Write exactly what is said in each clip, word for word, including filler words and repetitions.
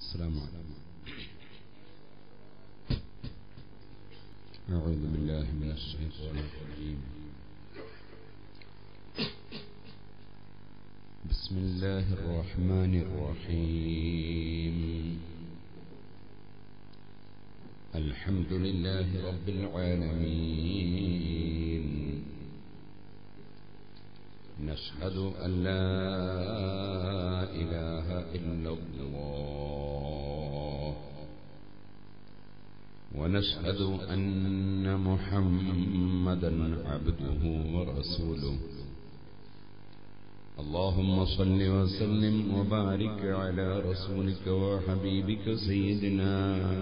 السلام عليكم. أعوذ بالله من الشيطان الرجيم. بسم الله الرحمن الرحيم. الحمد لله رب العالمين. نشهد أن لا إله إلا الله ونشهد أن محمدا عبده ورسوله. اللهم صل وسلم وبارك على رسولك وحبيبك سيدنا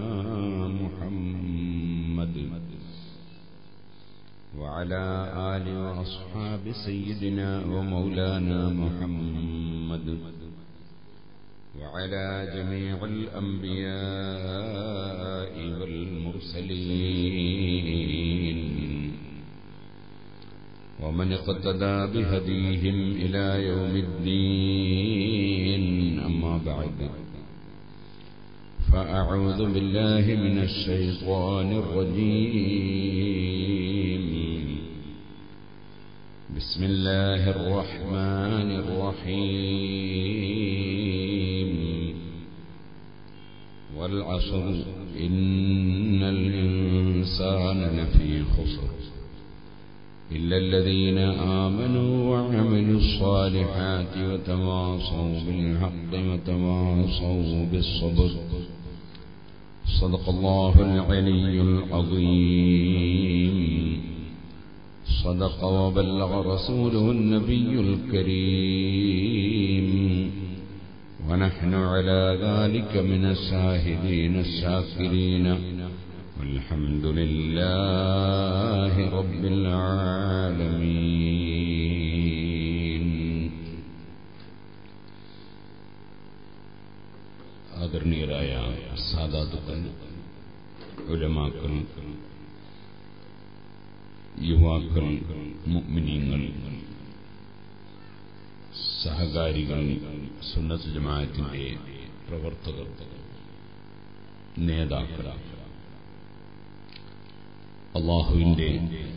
محمد وعلى آل وأصحاب سيدنا ومولانا محمد وعلى جميع الأنبياء والمرسلين ومن اقتدى بهديهم إلى يوم الدين. أما بعد، فأعوذ بالله من الشيطان الرجيم. بسم الله الرحمن الرحيم. والعصر إن الإنسان لفي خسر إلا الذين آمنوا وعملوا الصالحات وتواصوا بالحق وتواصوا بالصبر. صدق الله العلي العظيم. صدق وبلغ رسوله النبي الكريم. ونحن على ذلك من الشاهدين الشاكرين والحمد لله رب العالمين. ആദരണീയരായ സാദാത്തുക്കൾ, ഉലമാക്കൾ, യുവാക്കൾ, മുഅ്മിനീങ്ങൾ, സഹകാരികൾ, സുന്നത്ത് ജമാഅത്തിന്റെ പ്രവർത്തകർ, നേതാക്കൾ, അല്ലാഹുവിന്റെ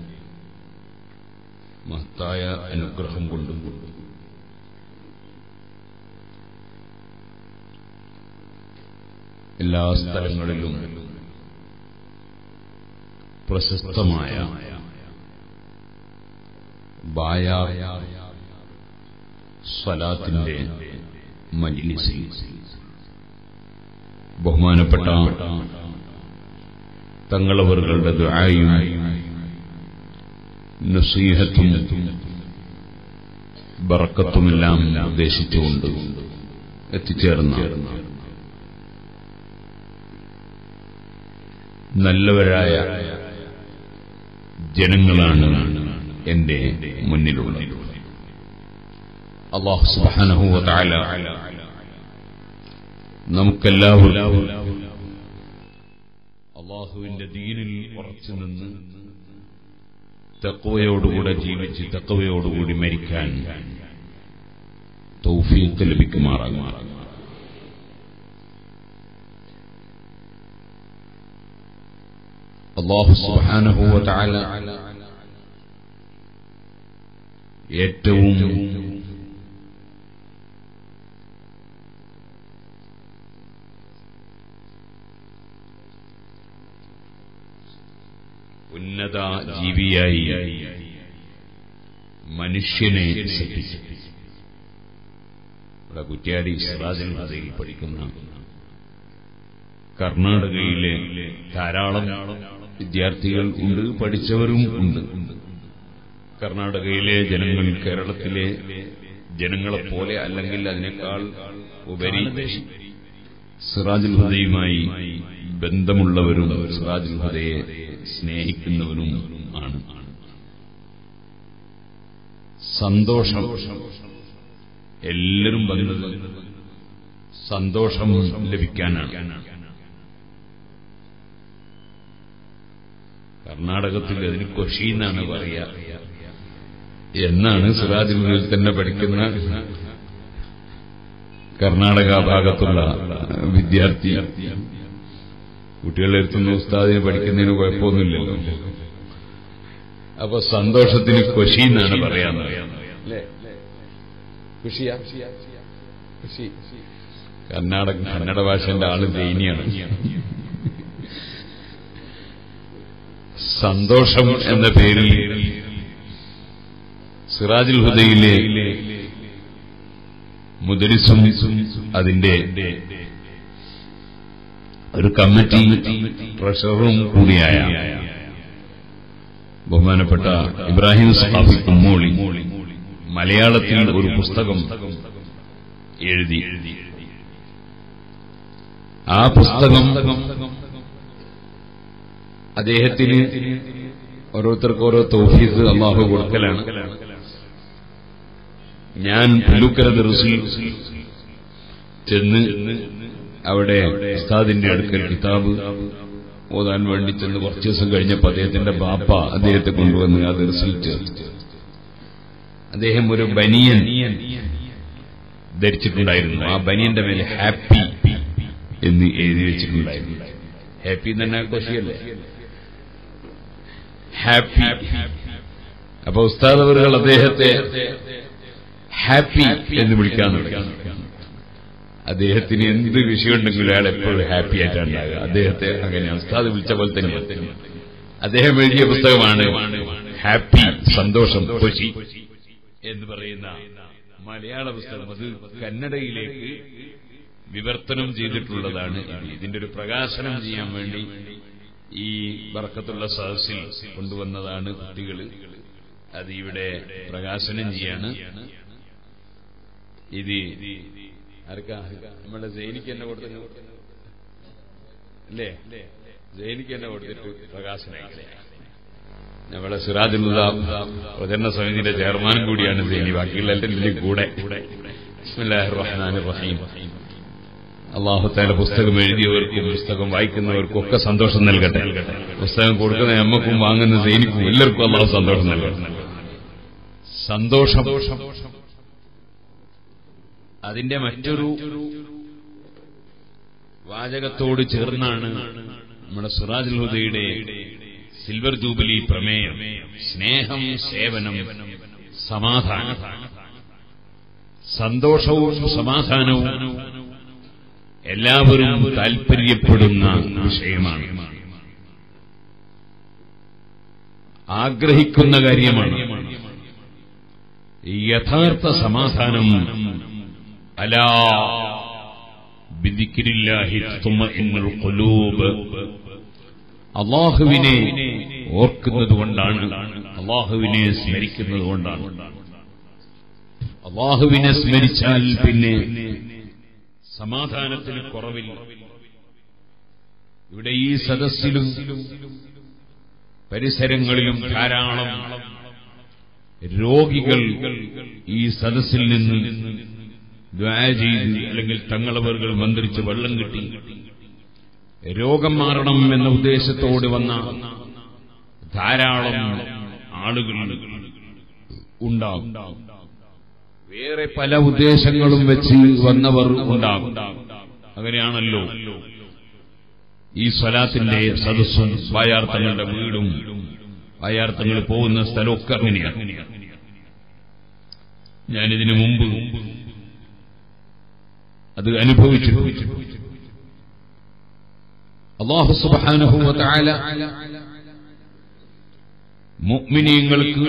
മഹത്തായ അനുഗ്രഹം കൊണ്ടും എല്ലാ സ്ഥലങ്ങളിലും പ്രശസ്തമായ ബായാർ സ്വലാത്തിന്റെ മജ്ലിസിൽ ബഹുമാനപ്പെട്ട തങ്ങളവറുകളുടെ ദുആയും നസീഹത്തും ബറക്കത്തുമെല്ലാം ഉദ്ദേശിച്ചുകൊണ്ട് എത്തിച്ചേർന്ന നല്ലവരായ ജനങ്ങളാണ് എന്റെ മുന്നിലുള്ളത്. അല്ലാഹു സുബ്ഹാനഹു വ തആല നമുക്കെല്ലാവർക്കും അല്ലാഹുവിന്റെ ദീനിൽ ഉറച്ചു നിന്ന് തഖ്വയോടുകൂടെ ജീവിച്ച് തഖ്വയോടുകൂടി മരിക്കാൻ തൗഫീഖ് ലഭിക്കുമാറാകട്ടെ. അല്ലാഹു സുബ്ഹാനഹു വ തആല ഏറ്റവും ഉന്നത ജീവിയായി മനുഷ്യനെ സൃഷ്ടിച്ചു. ഇവിടെ കുറ്റ്യാടി സിറാജുൽ ഹുദയിൽ പഠിക്കുന്ന കർണാടകയിലെ ധാരാളം വിദ്യാർത്ഥികൾ ഉണ്ട്, പഠിച്ചവരും ഉണ്ട്. കർണാടകയിലെ ജനങ്ങൾ കേരളത്തിലെ ജനങ്ങളെപ്പോലെ അല്ലെങ്കിൽ അതിനേക്കാൾ ഉപരി സിറാജുൽ ഹുദയുമായി ബന്ധമുള്ളവരും സിറാജുൽ ഹുദയെ സ്നേഹിക്കുന്നവരും ആണ്. സന്തോഷം, എല്ലാവരും വന്നത് സന്തോഷം ലഭിക്കാനാണ്. കർണാടകത്തിൽ അതിന് കൊഷി എന്നാണ് പറയുക എന്നാണ് സിറാജുൽ ഹുദയിൽ തന്നെ പഠിക്കുന്ന കർണാടക ഭാഗത്തുള്ള വിദ്യാർത്ഥി. കുട്ടികളെ എടുത്തുന്ന ഉസ്താദിനെ പഠിക്കുന്നതിന് കുഴപ്പമൊന്നുമില്ലല്ലോ. അപ്പൊ സന്തോഷത്തിന് ഖുശി എന്നാണ് പറയാന്ന്. കർണാടക കന്നഡ ഭാഷന്റെ ആള് ദൈനിയാണ്. സന്തോഷം എന്ന പേരിൽ സിറാജുൽ ഹുദയിലെ മുദരിസും അതിന്റെ ഒരു കമ്മിറ്റി ട്രഷററും കൂടിയായ ബഹുമാനപ്പെട്ട ഇബ്രാഹിം സഖാഫി കുമ്മോളി മലയാളത്തിൽ ഒരു പുസ്തകം എഴുതി. ആ പുസ്തകം അദ്ദേഹത്തിന് ഓരോരുത്തർക്ക് ഓരോ തൗഫീഖ് അല്ലാഹു കൊടുക്കലാണ്. ഞാൻ പുല്ലൂക്കര ദർസിൽ ചെന്ന് അവിടെ ഉസ്താദിന്റെ അടുക്കൽ കിതാബ് ഓതാൻ വേണ്ടി ചെന്ന് കുറച്ചു ദിവസം കഴിഞ്ഞപ്പോൾ അദ്ദേഹത്തിന്റെ ബാപ്പ അദ്ദേഹത്തെ കൊണ്ടുവന്ന് ആ ദർസിൽ ചേർത്ത്. അദ്ദേഹം ഒരു ബനിയൻ ധരിച്ചിട്ടുണ്ടായിരുന്നു. ആ ബനിയന്റെ മേലെ ഹാപ്പി എന്ന് എഴുതി വെച്ചിട്ടുണ്ടായിരുന്നു. ഹാപ്പി തന്നെ ഖുശിയല്ലേ, ഹാപ്പി. അപ്പൊ ഉസ്താദ് അവറുകൾ അദ്ദേഹത്തെ ഹാപ്പി എന്ന് വിളിക്കാൻ തുടങ്ങി. അദ്ദേഹത്തിന് എന്ത് വിഷയമുണ്ടെങ്കിലും അയാൾ എപ്പോഴും ഹാപ്പി ആയിട്ടാണ് ഉണ്ടാകുക. അദ്ദേഹത്തെ അങ്ങനെ ഉസ്താദ് വിളിച്ച പോലെ തന്നെ അദ്ദേഹം എഴുതിയ പുസ്തകമാണ് ഹാപ്പി, സന്തോഷം, ഖുശി എന്ന് പറയുന്ന മലയാള പുസ്തകം. അത് കന്നഡയിലേക്ക് വിവർത്തനം ചെയ്തിട്ടുള്ളതാണ്. ഇതിന്റെ ഒരു പ്രകാശനം ചെയ്യാൻ വേണ്ടി ഈ ബർക്കത്തുള്ള സദസ്സിൽ കൊണ്ടുവന്നതാണ് കുട്ടികൾ. അത് ഇവിടെ പ്രകാശനം ചെയ്യാണ്. ഇത് ആർക്കാ? നമ്മുടെ സൈനിക്ക് തന്നെ കൊടുത്തിട്ട് അല്ലേ? സൈനിക്ക് തന്നെ കൊടുത്തിട്ട് പ്രകാശനം. നമ്മളെ സിറാജുൽ ഹുദ പ്രചരണ സമിതിയുടെ ചെയർമാനും കൂടിയാണ് സൈനി. ബാക്കിയുള്ള എല്ലാവരും കൂടെ. ബിസ്മില്ലാഹിർ റഹ്മാനിർ റഹീം. അല്ലാഹു തആല പുസ്തകം എഴുതിയവർക്കും പുസ്തകം വായിക്കുന്നവർക്കും ഒക്കെ സന്തോഷം നൽകട്ടെ. പുസ്തകം കൊടുക്കുന്ന നമ്മക്കും വാങ്ങുന്ന സൈനിക്കും എല്ലാവർക്കും അല്ലാഹു സന്തോഷം നൽകട്ടെ. സന്തോഷം അതിന്റെ മറ്റൊരു വാചകത്തോട് ചേർന്നാണ് നമ്മുടെ സിറാജുൽ ഹുദയുടെ സിൽവർ ജൂബിലി പ്രമേയം. സ്നേഹം, സേവനം, സമാധാനം. സന്തോഷവും സമാധാനവും എല്ലാവരും താൽപര്യപ്പെടുന്ന വിഷയമാണ്, ആഗ്രഹിക്കുന്ന കാര്യമാണ്. യഥാർത്ഥ സമാധാനം അലാ ബിദിക്രില്ലാഹി തുമഇന്നുൽ ഖുലൂബ്, അല്ലാഹുവിനെ ഓർക്കുന്നതുകൊണ്ടാണ്, അല്ലാഹുവിനെ സ്മരിക്കുന്നതുകൊണ്ടാണ്. അല്ലാഹുവിനെ സ്മരിച്ചാൽ പിന്നെ സമാധാനത്തിന് കുറവില്ല. ഇവിടെ ഈ സദസ്സിലും പരിസരങ്ങളിലും ധാരാളം രോഗികൾ ഈ സദസ്സിൽ നിന്ന് ദുആ ചെയ്ത് അല്ലെങ്കിൽ തങ്ങളവറുകൾ മന്ത്രിച്ച് വെള്ളം കിട്ടി രോഗം മാറണം എന്ന ഉദ്ദേശത്തോട് വന്ന ധാരാളം ആളുകൾ ഉണ്ടാകും. വേറെ പല ഉദ്ദേശങ്ങളും വെച്ച് വന്നവർ ഉണ്ടാകും. അങ്ങനെയാണല്ലോ ഈ സ്വലാത്തിന്റെ സദസ്സും വായാർത്ഥങ്ങളുടെ വീടും വായാർത്ഥങ്ങൾ പോകുന്ന സ്ഥലമൊക്കെ അങ്ങനെയാണ്. ഞാനിതിനു മുമ്പ് അത് അനുഭവിച്ചു. അല്ലാഹു സുബ്ഹാനഹു വ തആല മുഅ്മിനീങ്ങൾക്ക്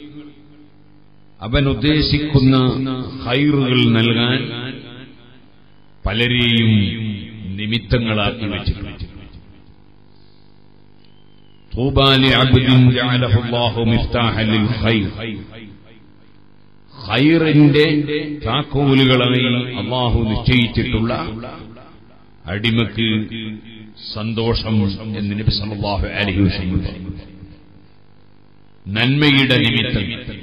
അവൻ ഉദ്ദേശിക്കുന്ന ഖൈറുകൾ നൽകാൻ പലരെയും നിമിത്തങ്ങളാക്കി വെച്ചിട്ടുണ്ട്. തൂബാ ലിഅബ്ദിൻ ജഅലഹു അല്ലാഹു മിഫ്താഹൻ ലിൽ ഖൈർ, ഖൈറിന്റെ താക്കോലുകളായി അല്ലാഹു നിശ്ചയിച്ചിട്ടുള്ള അടിമക്ക് സന്തോഷം എന്ന് നബി സല്ലല്ലാഹു അലൈഹി വസല്ലം പറഞ്ഞു. നന്മയുടെ നിമിത്തം,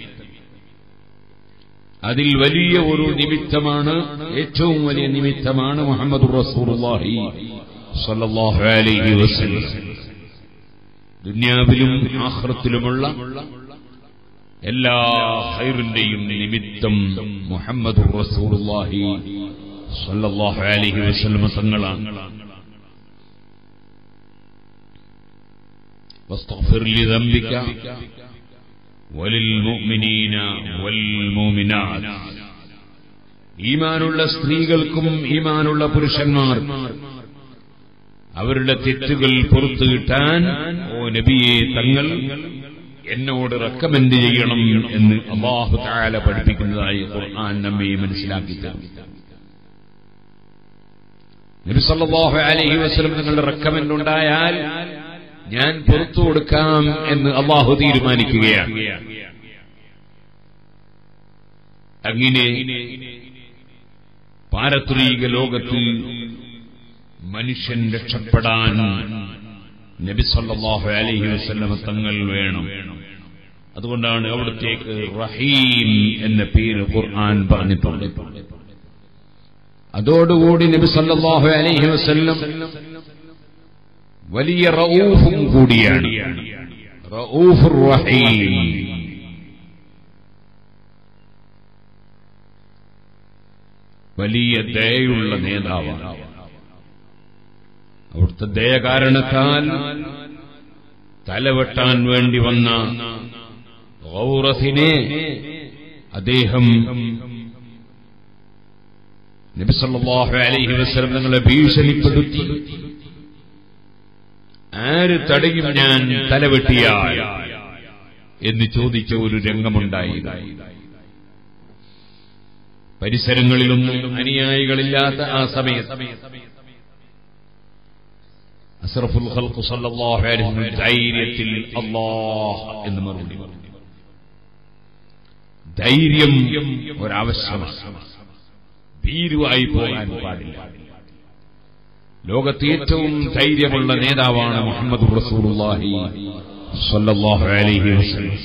അതിൽ വലിയ ഒരു നിമിത്തമാണ്, ഏറ്റവും വലിയ നിമിത്തമാണ് മുഹമ്മദുർ റസൂലുള്ളാഹി സ്വല്ലല്ലാഹു അലൈഹി വസല്ലം. ദുനിയാവിലും ആഖിറത്തിലുമുള്ള എല്ലാ ഖൈറിന്റെയും നിമിത്തം മുഹമ്മദുർ റസൂലുള്ളാഹി സല്ലല്ലാഹു അലൈഹി വസല്ലം തങ്ങളാണ്. വസ്തഗ്ഫിർ ലിദംബിക വലിൽ മുഅ്മിനീന വൽ മുഅ്മിനാത്ത്. ഈമാനുള്ള സ്ത്രീകൾക്കും ഈമാനുള്ള പുരുഷന്മാർക്കും അവരുടെ തെറ്റുകൾ പുറത്തു കിട്ടാൻ ഓ നബിയെ തങ്ങൾ എന്നോട് റെക്കമെൻഡ് ചെയ്യണം എന്ന് അല്ലാഹു തആല പഠിപ്പിക്കുന്നതായി ഖുർആൻ നമ്മെ മനസ്സിലാക്കി തരുന്നു. നബി സല്ലല്ലാഹു അലൈഹി വസല്ലം തങ്ങളുടെ റെക്കമെൻഡ് ഉണ്ടായാൽ ഞാൻ പുറത്തു കൊടുക്കാം എന്ന് അല്ലാഹു തീരുമാനിക്കുകയാണ്. അങ്ങനെ പാരത്രിക ലോകത്ത് മനുഷ്യൻ രക്ഷപ്പെടാൻ നബി സല്ലല്ലാഹു അലൈഹി വസല്ലം തങ്ങൾ വേണം. അതുകൊണ്ടാണ് അവിടത്തേക്ക് റഹീം എന്ന പേര് ഖുർആൻ പറഞ്ഞിട്ടുണ്ട്. അതോടുകൂടി നബി സല്ലല്ലാഹു അലൈഹി വസല്ലം വലിയ റഊഫും കൂടിയാണ്. റഊഫുർ റഹീം. വലിയ ദയയുള്ള നേതാവാണ്. അവിടുത്തെ ദയ കാരണത്താൽ തലവെട്ടാൻ വേണ്ടി വന്ന ഗൗറസിനെ അദ്ദേഹം നബി സല്ലല്ലാഹു അലൈഹി വസല്ലം തങ്ങളെ ഭീഷണിപ്പെടുത്തി, ആര് തടയും ഞാൻ തലവെട്ടിയാൽ എന്ന് ചോദിച്ച ഒരു രംഗമുണ്ടായി. പരിസരങ്ങളിലൊന്നും അനുയായികളില്ലാത്ത ആ സമയത്ത് അസ്റഫുൽ ഖൽഖ് സല്ലല്ലാഹു അലൈഹി വസല്ലം ധൈര്യത്തിൽ അല്ലാഹ് എന്ന് മറുപടി പറഞ്ഞു. ധൈര്യം ഒരാവശ്യമാണ്. ഭീരുവായി പോകാൻ പാടില്ല. ലോകത്തെ ഏറ്റവും ധൈര്യമുള്ള നേതാവാണ് മുഹമ്മദ് റസൂലുള്ളാഹി സ്വല്ലല്ലാഹു അലൈഹി വസല്ലം.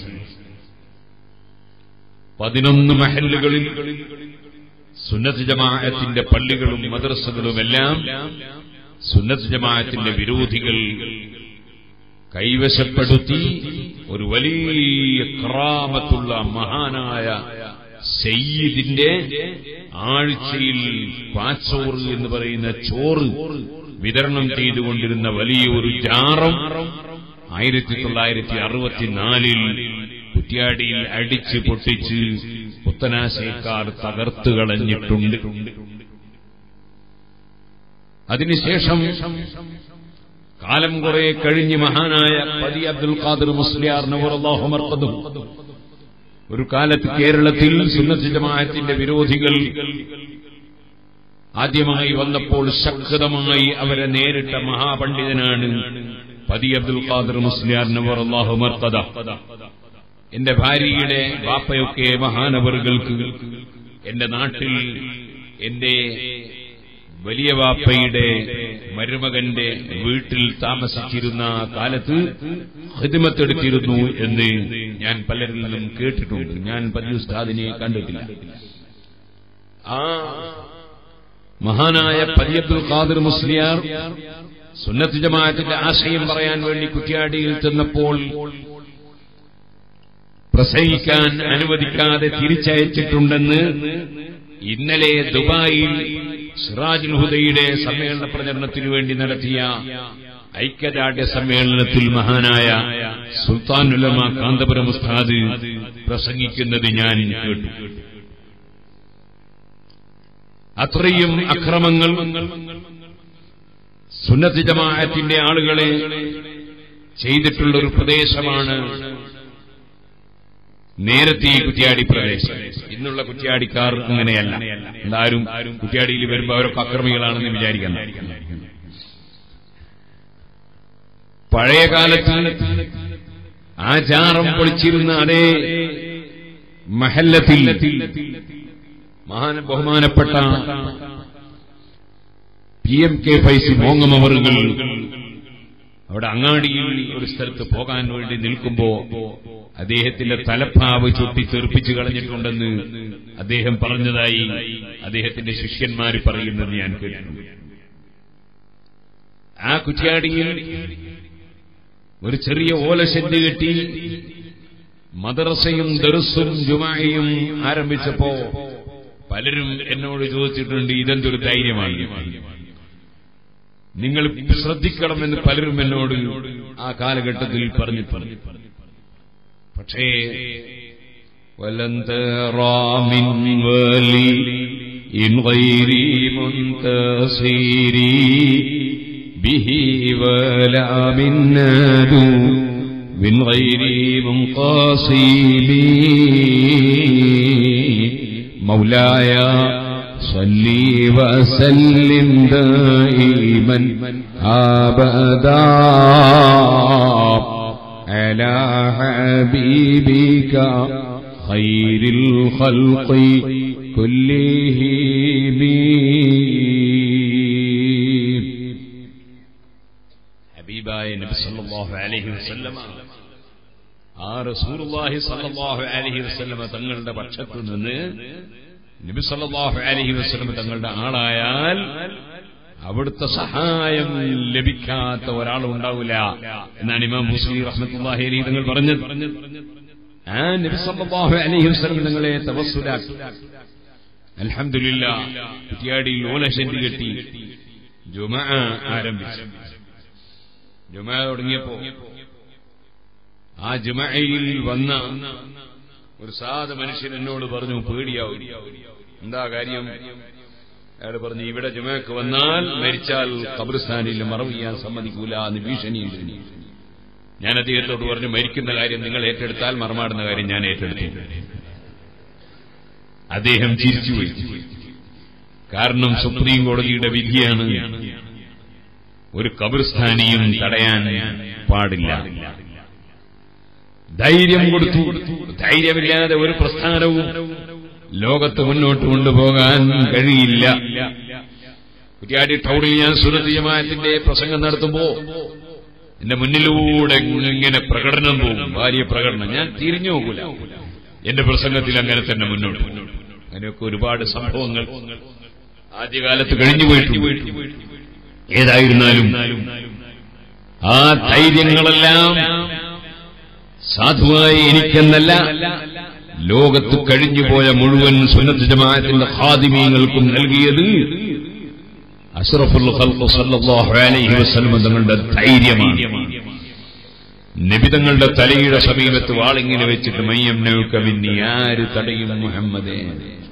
പതിനൊന്ന് മഹല്ലുകളിൽ സുന്നത്ത് ജമാഅത്തിന്റെ പള്ളികളും മദ്രസകളുമെല്ലാം സുന്നത്ത് ജമാഅത്തിന്റെ വിരോധികൾ കൈവശപ്പെടുത്തി ഒരു വലിയ കറാമത്തുള്ള മഹാനായ സയ്യിദിന്റെ ആഴ്ചയിൽ പാച്ചോറ് എന്ന് പറയുന്ന ചോറ് വിതരണം ചെയ്തുകൊണ്ടിരുന്ന വലിയൊരു ജാറം ആയിരത്തി തൊള്ളായിരത്തി അറുപത്തിനാലിൽ കുറ്റ്യാടിയിൽ അടിച്ച് പൊട്ടിച്ച് പുത്തനാശയക്കാർ തകർത്തു കളഞ്ഞിട്ടുണ്ട്. അതിനുശേഷം കാലം കുറെ കഴിഞ്ഞ് മഹാനായ പതി അബ്ദുൽ ഖാദിർ മുസ്ലിയാർ നവറല്ലാഹു മർഖദഹു ഒരു കാലത്ത് കേരളത്തിൽ സുന്നത്ത് ജമാഅത്തിന്റെ വിരോധികൾ ആദ്യമായി വന്നപ്പോൾ ശക്തമായി അവരെ നേരിട്ട മഹാപണ്ഡിതനാണ് പതി അബ്ദുൽ ഖാദിർ മുസ്ലിയാർ നവറല്ലാഹു മർഖദഹു. എന്റെ ഭാര്യയുടെ വാപ്പയൊക്കെ മഹാനവറുകൾക്ക് എന്റെ നാട്ടിൽ എന്റെ വലിയ വാപ്പയുടെ മരുമകന്റെ വീട്ടിൽ താമസിച്ചിരുന്ന കാലത്ത് ഖിദ്മത്തെടുത്തിരുന്നു എന്ന് ഞാൻ പലരിൽ നിന്നും കേട്ടിട്ടുണ്ട്. ഞാൻ പതി ഉസ്താദിനെ കണ്ടിട്ടില്ല. ആ മഹാനായ പതി അബ്ദുൽ ഖാദിർ മുസ്ലിയാർ സുന്നത്ത് ജമാഅത്തിന്റെ ആശയം പറയാൻ വേണ്ടി കുറ്റ്യാടിയിൽ ചെന്നപ്പോൾ പ്രസംഗിക്കാൻ അനുവദിക്കാതെ തിരിച്ചയച്ചിട്ടുണ്ടെന്ന് ഇന്നലെ ദുബായിൽ സിറാജുൽ ഹുദയുടെ സമ്മേളന പ്രചരണത്തിനു വേണ്ടി നടത്തിയ ഐക്യദാർഢ്യ സമ്മേളനത്തിൽ മഹാനായ സുൽത്താൻ ഉലമ കാന്തപുരം ഉസ്താദ് പ്രസംഗിക്കുന്നത് ഞാൻ കേട്ടു. അത്രയും അക്രമങ്ങൾ സുന്നത്ത് ജമാഅത്തിന്റെ ആളുകളെ ചെയ്തിട്ടുള്ള ഒരു പ്രദേശമാണ് നേരത്തെ ഈ കുറ്റ്യാടി പ്രദേശം. ഇന്നുള്ള കുറ്റ്യാടിക്കാർ അങ്ങനെയല്ല. എല്ലാവരും കുറ്റ്യാടിയിൽ വരുമ്പോൾ അവരൊക്കെ അക്രമികളാണെന്ന് വിചാരിക്കണം. പഴയ കാലത്ത് ആചാരം പൊളിച്ചിരുന്ന അതേ മഹല്ലത്തിൽ മഹാന ബഹുമാനപ്പെട്ട പി എം കെ ഫൈസി മോങ്ങമവറുകൾ അവിടെ അങ്ങാടിയിൽ ഒരു സ്ഥലത്ത് പോകാൻ വേണ്ടി നിൽക്കുമ്പോ അദ്ദേഹത്തിന്റെ തലപ്പാവ് ചുട്ടി തെറിപ്പിച്ചു കളഞ്ഞിട്ടുണ്ടെന്ന് അദ്ദേഹം പറഞ്ഞതായി അദ്ദേഹത്തിന്റെ ശിഷ്യന്മാർ പറയുന്നത് ഞാൻ കേട്ടിട്ടുണ്ട്. ആ കുറ്റ്യാടിയിൽ ഒരു ചെറിയ ഓലശെഡ് കെട്ടി മദ്രസയും ദർസും ജുമാഅയും ആരംഭിച്ചപ്പോ പലരും എന്നോട് ചോദിച്ചിട്ടുണ്ട്, ഇതെന്തൊരു ധൈര്യമാണ്, നിങ്ങൾ ശ്രദ്ധിക്കണമെന്ന് പലരും എന്നോട് ആ കാലഘട്ടത്തിൽ പറഞ്ഞിട്ടുണ്ട്. പക്ഷേ വലൻ തറാ മിൻ വലി ഇൻ ഗൈരി മുൻതസിരി ബിഹി വലാ മിൻ നദു മിൻ ഗൈരി മുൻഖസിബി മൗലായ صلي وسلم دائما أبدا على حبيبك خير الخلق كلهم. حبيباയ നബി സല്ലല്ലാഹു അലൈഹി വസല്ലമ ആ റസൂലുള്ളാഹി സല്ലല്ലാഹു അലൈഹി വസല്ലമ തങ്ങളുടെ പക്ഷത്തു നിന്ന് നബി സല്ലല്ലാഹു അലൈഹി വസല്ലം തങ്ങളുടെ ആളായാൽ അവിടുത്തെ സഹായം ലഭിക്കാത്ത ഒരാളും ഉണ്ടാവില്ല എന്നാണ് ഇമാം മുസ്ലിം റഹ്മത്തുള്ളാഹി അലൈഹി തങ്ങൾ പറഞ്ഞത്. ആ നബി സല്ലല്ലാഹു അലൈഹി വസല്ലം തങ്ങളെ തവസ്സുലാക്കി അൽഹംദുലില്ലാഹ് കുറ്റിയാടിയിൽ ഓലശെന്റി കെട്ടി ജുമുഅ ആരംഭിച്ചു. ജുമുഅ തുടങ്ങിയപ്പോ ആ ജുമുഅയിൽ വന്ന ഒരു സാധ മനുഷ്യൻ എന്നോട് പറഞ്ഞു, പേടിയാവും. എന്താ കാര്യം? അയാൾ പറഞ്ഞു, ഇവിടെ ജുമുഅക്ക് വന്നാൽ മരിച്ചാൽ ഖബർസ്ഥാനിൽ മറവ് ചെയ്യാൻ സമ്മതിക്കൂല എന്ന് ഭീഷണിയുണ്ട്. ഞാൻ അദ്ദേഹത്തോട് പറഞ്ഞു, മരിക്കുന്ന കാര്യം നിങ്ങൾ ഏറ്റെടുത്താൽ മറമാടുന്ന കാര്യം ഞാൻ ഏറ്റെടുത്തു. അദ്ദേഹം ചിരിച്ചുപോയി. കാരണം സുപ്രീം കോടതിയുടെ വിധിയാണ്, ഒരു ഖബർസ്ഥാനിയും തടയാൻ പാടില്ല. ധൈര്യം കൊടുത്തു. ധൈര്യമില്ലാതെ ഒരു പ്രസ്ഥാനവും ലോകത്ത് മുന്നോട്ട് കൊണ്ടുപോകാൻ കഴിയില്ല. കുറ്റിയാടി ടൗണിൽ ഞാൻ സുന്നത്ത് ജമാഅത്തിന്റെ പ്രസംഗം നടത്തുമ്പോ എന്റെ മുന്നിലൂടെ ഇങ്ങനെ പ്രകടനം പോകും, ഭാര്യ പ്രകടനം. ഞാൻ തിരിഞ്ഞു നോക്കൂല, എന്റെ പ്രസംഗത്തിൽ അങ്ങനെ തന്നെ മുന്നോട്ട്. അങ്ങനെയൊക്കെ ഒരുപാട് സംഭവങ്ങൾ ആദ്യകാലത്ത് കഴിഞ്ഞു പോയിട്ട്. ഏതായിരുന്നാലും ആ ധൈര്യങ്ങളെല്ലാം സാധുവായി എനിക്കെന്നല്ല, ലോകത്ത് കഴിഞ്ഞുപോയ മുഴുവൻ സുന്നത്ത് ജമാഅത്തിന്റെ ഖാദിമീങ്ങൾക്കും നൽകിയത് അഷ്റഫുൽ ഖൽഖ് സല്ലല്ലാഹു അലൈഹി വസല്ലം തങ്ങളുടെ ധൈര്യമാണ്. നബി തങ്ങളുടെ തലയുടെ സമീപത്ത് വാളിങ്ങനെ വെച്ചിട്ട് മയ്യം നൗക മിന്നി, ആര് തടയും മുഹമ്മദേ?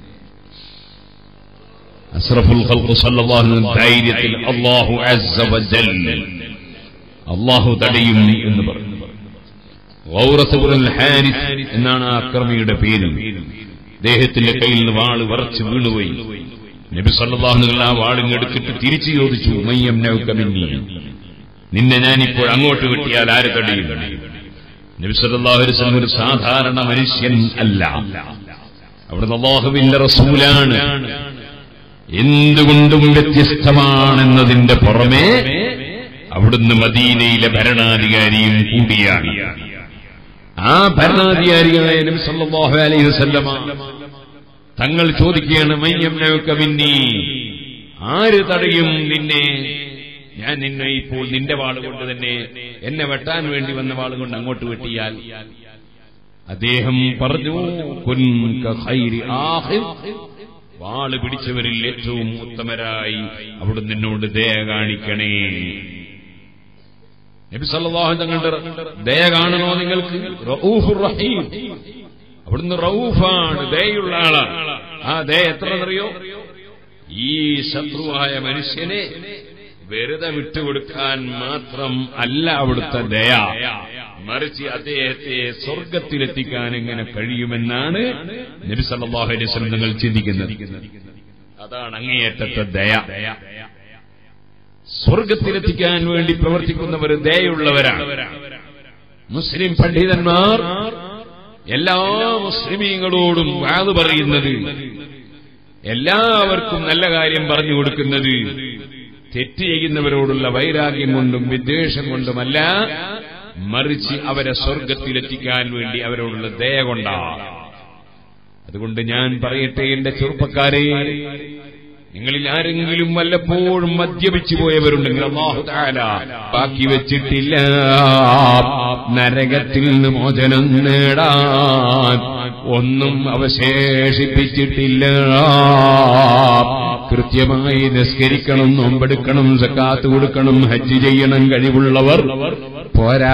അഷ്റഫുൽ ഖൽഖ് സല്ലല്ലാഹു അലൈഹി വസല്ലം ധൈര്യത്തിൽ അല്ലാഹു അസ്സ വജൽ അല്ലാഹു തടയും എന്ന് പറഞ്ഞു. ഗൗറത്ത് ഇബ്നുൽ ഹാരിസ് എന്നാണ് ആ അക്രമിയുടെ പേര്. അദ്ദേഹത്തിന്റെ കയ്യിൽ നിന്ന് വാള് വറച്ച് വീണുപോയി. നബി സല്ലല്ലാഹു അലൈഹി വസല്ലം ആ വാളിങ്ങെടുത്തിട്ട് തിരിച്ചു ചോദിച്ചു, മയ്യം നൗക മിന്നി, നിന്നെ ഞാനിപ്പോൾ അങ്ങോട്ട് വെട്ടിയാൽ ആര് തടയും? നബി സല്ലല്ലാഹു അലൈഹി വസല്ലം ഒരു സാധാരണ മനുഷ്യൻ അല്ല, അവിടുന്ന് അല്ലാഹുവിന്റെ റസൂലാണ്. എന്തുകൊണ്ടും വ്യത്യസ്തമാണെന്നതിന്റെ പുറമെ അവിടുന്ന് മദീനയിലെ ഭരണാധികാരിയും കൂടിയാണ്. ആ ഭരണാധികാരികളെ നബി സല്ലല്ലാഹു അലൈഹി വസല്ലം തങ്ങൾ ചോദിക്കുകയാണ്, മയ്യം നൗക മിന്നി, ആര് തടയും നിന്നെ? ഞാൻ നിന്നെ ഇപ്പോൾ നിന്റെ വാളുകൊണ്ട് തന്നെ, എന്നെ വെട്ടാൻ വേണ്ടി വന്ന വാളുകൊണ്ട് അങ്ങോട്ട് വെട്ടിയാൽ? അദ്ദേഹം പറഞ്ഞു, കുൻ ഖൈരി ആഖിർ, വാള് പിടിച്ചവരിൽ ഏറ്റവും ഉത്തമരായി അവിടുന്ന് എന്നോട് ദയ കാണിക്കണേ. നബി സല്ലല്ലാഹു അലൈഹി വസല്ലം തങ്ങളുടെ ദയ കാണണോ നിങ്ങൾക്ക്? റഊഫുർ റഹീം, അവിടുന്ന് റഊഫാണ്, ദയയുള്ള ആളാണ്. ആ ദയ എത്ര അറിയോ? ഈ ശത്രുവായ മനുഷ്യനെ വെറുതെ വിട്ടുകൊടുക്കാൻ മാത്രം അല്ല അവിടുത്തെ ദയ, മറിച്ച് അദ്ദേഹത്തെ സ്വർഗത്തിലെത്തിക്കാൻ എങ്ങനെ കഴിയുമെന്നാണ് നബി സല്ലല്ലാഹു അലൈഹി വസല്ലം നിങ്ങൾ ചിന്തിക്കുന്നത്. അതാണ് അങ്ങേയറ്റത്തെ ദയ. സ്വർഗത്തിലെത്തിക്കാൻ വേണ്ടി പ്രവർത്തിക്കുന്നവർ ദയയുള്ളവരാണ്. മുസ്ലിം പണ്ഡിതന്മാർ എല്ലാ മുസ്ലിമീങ്ങളോടും വാദ് പറയുന്നത്, എല്ലാവർക്കും നല്ല കാര്യം പറഞ്ഞു കൊടുക്കുന്നത് തെറ്റ് ചെയ്യുന്നവരോടുള്ള വൈരാഗ്യം കൊണ്ടും വിദ്വേഷം കൊണ്ടുമല്ല, മറിച്ച് അവരെ സ്വർഗത്തിലെത്തിക്കാൻ വേണ്ടി അവരോടുള്ള ദയ കൊണ്ടാണ്. അതുകൊണ്ട് ഞാൻ പറയട്ടെ, എന്റെ ചെറുപ്പക്കാരെ, നിങ്ങളിൽ ആരെങ്കിലും വല്ലപ്പോഴും മദ്യപിച്ചു പോയവരുണ്ടെങ്കിൽ അല്ലാഹു തആല ബാക്കി വെച്ചിട്ടില്ല നരകത്തിൽ നിന്ന് മോചനം നേടാൻ ഒന്നും അവശേഷിപ്പിച്ചിട്ടില്ല. കൃത്യമായി നിസ്കരിക്കണം, നോമ്പെടുക്കണം, സക്കാത്ത് കൊടുക്കണം, ഹജ്ജ് ചെയ്യണം കഴിവുള്ളവർ പോരാ.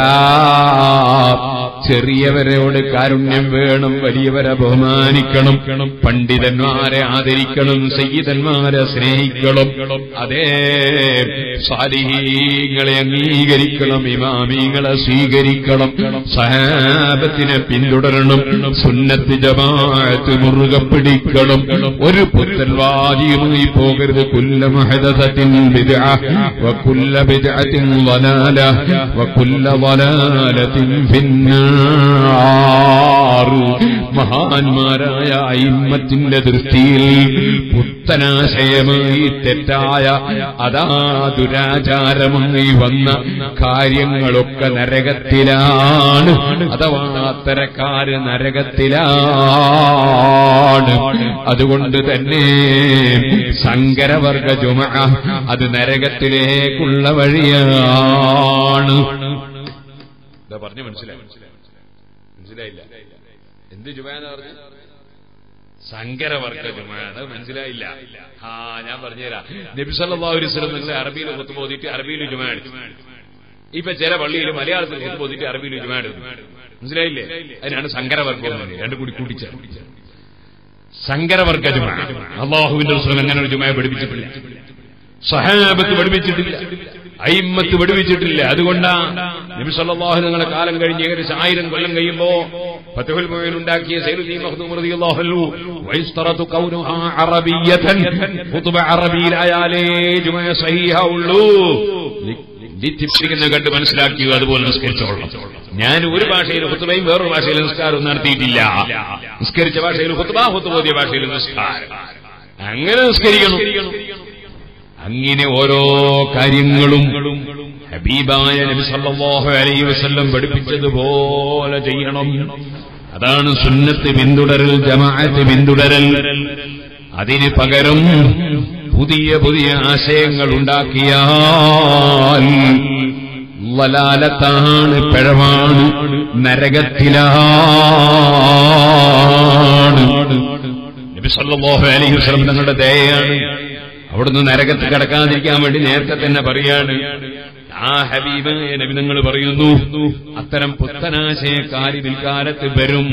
ചെറിയവരോട് കാരുണ്യം വേണം, വലിയവരെ ബഹുമാനിക്കണം, പണ്ഡിതന്മാരെ ആദരിക്കണം, സയ്യിദന്മാരെ സ്നേഹിക്കണം, അതേ സാലിഹീങ്ങളെ അംഗീകരിക്കണം, ഇമാമീങ്ങളെ സ്വീകരിക്കണം, സഹാബത്തിനെ പിന്തുടരണം, സുന്നത്ത് ജമാഅത്ത് മുറുകെ പിടിക്കണം. ഒരു പുത്തൻവാദിയുമായി പോകരുത്. കുല്ല മുഹദസത്തിൻ ബിദ്അ വകുല്ല ബിദ്അത്തിൻ ളലാല വകുല്ല ളലാലത്തിൻ ഫിന്നാർ. മഹാന്മാരായ അയിമ്മത്തിന്റെ ദൃഷ്ടിയിൽ പുത്തനാശയമായി തെറ്റായ അതാ ദുരാചാരമായി വന്ന കാര്യങ്ങളൊക്കെ നരകത്തിലാണ്, അഥവാ അത്തരക്കാര് നരകത്തിലാണ്. അതുകൊണ്ട് തന്നെ സങ്കരവർഗ ജുമഅ അത് നരകത്തിലേക്കുള്ള വഴിയാണ്. പറഞ്ഞു മനസ്സിലായി? മനസ്സിലായില്ല? എന്ത് ജുമഅന്ന് പറഞ്ഞു? സങ്കരവർഗ ജുമഅ. മനസ്സിലായില്ല? ആ ഞാൻ പറഞ്ഞുതരാം. നബി സല്ലല്ലാഹു അലൈഹി വസല്ലം നിങ്ങളെ അറബിയിൽ ഖുത്ബ ഓതിയിട്ട് അറബിയിൽ ജുമഅ എടുത്തു. ഇപ്പൊ ചില പള്ളിയിൽ മലയാളത്തിൽ ഖുത്ബ ഓതിയിട്ട് അറബിയിൽ ജുമഅ എടുത്തു. മനസ്സിലായില്ലേ? അതിനാണ് സങ്കരവർഗം. രണ്ടു കൂടി കൂട്ടിച്ച സങ്കരവർഗ ജുമഅ. അല്ലാഹുവിന്റെ റസൂൽ അങ്ങനെ ഒരു ജുമഅ പഠിപ്പിച്ചിട്ടില്ല, സഹാബത്ത് പഠിപ്പിച്ചിട്ടില്ല, അയിമ്മത്ത് പഠിപ്പിച്ചിട്ടില്ല. അതുകൊണ്ടാ നബി സല്ലല്ലാഹു അലൈഹി വസല്ലം കാലം കഴിഞ്ഞ് ഏകദേശം ആയിരം കൊല്ലം കഴിയുമ്പോ ഫത്ഹുൽ മുഈൻ ഉണ്ടാക്കിയ സയ്യിദുൽ മഖ്ദൂം റളിയല്ലാഹു അൻഹു വൈസ്തറതു കൗനുഹാ അറബിയ്യതൻ, ഖുത്ബ അറബിയിലായാലേ ജുമഅ സഹീഹ ഉള്ളൂ. ലിത്തിപ്പിക്കുന്നത് കണ്ട് മനസ്സിലാക്കിയോ? അതുപോലെ നിസ്കരിച്ചോളണം. ഞാൻ ഒരു ഭാഷയിൽ ഖുത്ബയും വേറൊരു ഭാഷയിൽ നിസ്കാരവും നടത്തിയിട്ടില്ല. നിസ്കരിച്ച ഭാഷയിൽ ഖുത്ബ, ഖുത്ബ ഓതിയ ഭാഷയിൽ നിസ്കാരം. അങ്ങനെ നിസ്കരിക്കണം. അങ്ങനെ ഓരോ കാര്യങ്ങളും ഹബീബായ നബി സല്ലല്ലാഹു അലൈഹി വസല്ലം പഠിപ്പിച്ചതുപോലെ ചെയ്യണം. അതാണ് സുന്നത്ത് പിന്തുടരൽ, ജമാഅത്ത് പിന്തുടരൽ. അതിന് പകരം പുതിയ പുതിയ ആശയങ്ങൾ ഉണ്ടാക്കിയാൽ വലാലത്താണ്, പിഴവാണ്, നരകത്തിലാണ്. നബി സല്ലല്ലാഹു അലൈഹി വസല്ലം തങ്ങളുടെ ദയയാണ്. അവിടുന്ന് നരകത്ത് കടക്കാതിരിക്കാൻ വേണ്ടി നേരത്തെ തന്നെ പറയാണ്. ആ ഹബീബ് നബി നിങ്ങൾ പറയുന്നു, അത്തരം പുത്തനാശയക്കാരി പിൽക്കാലത്ത് വരും.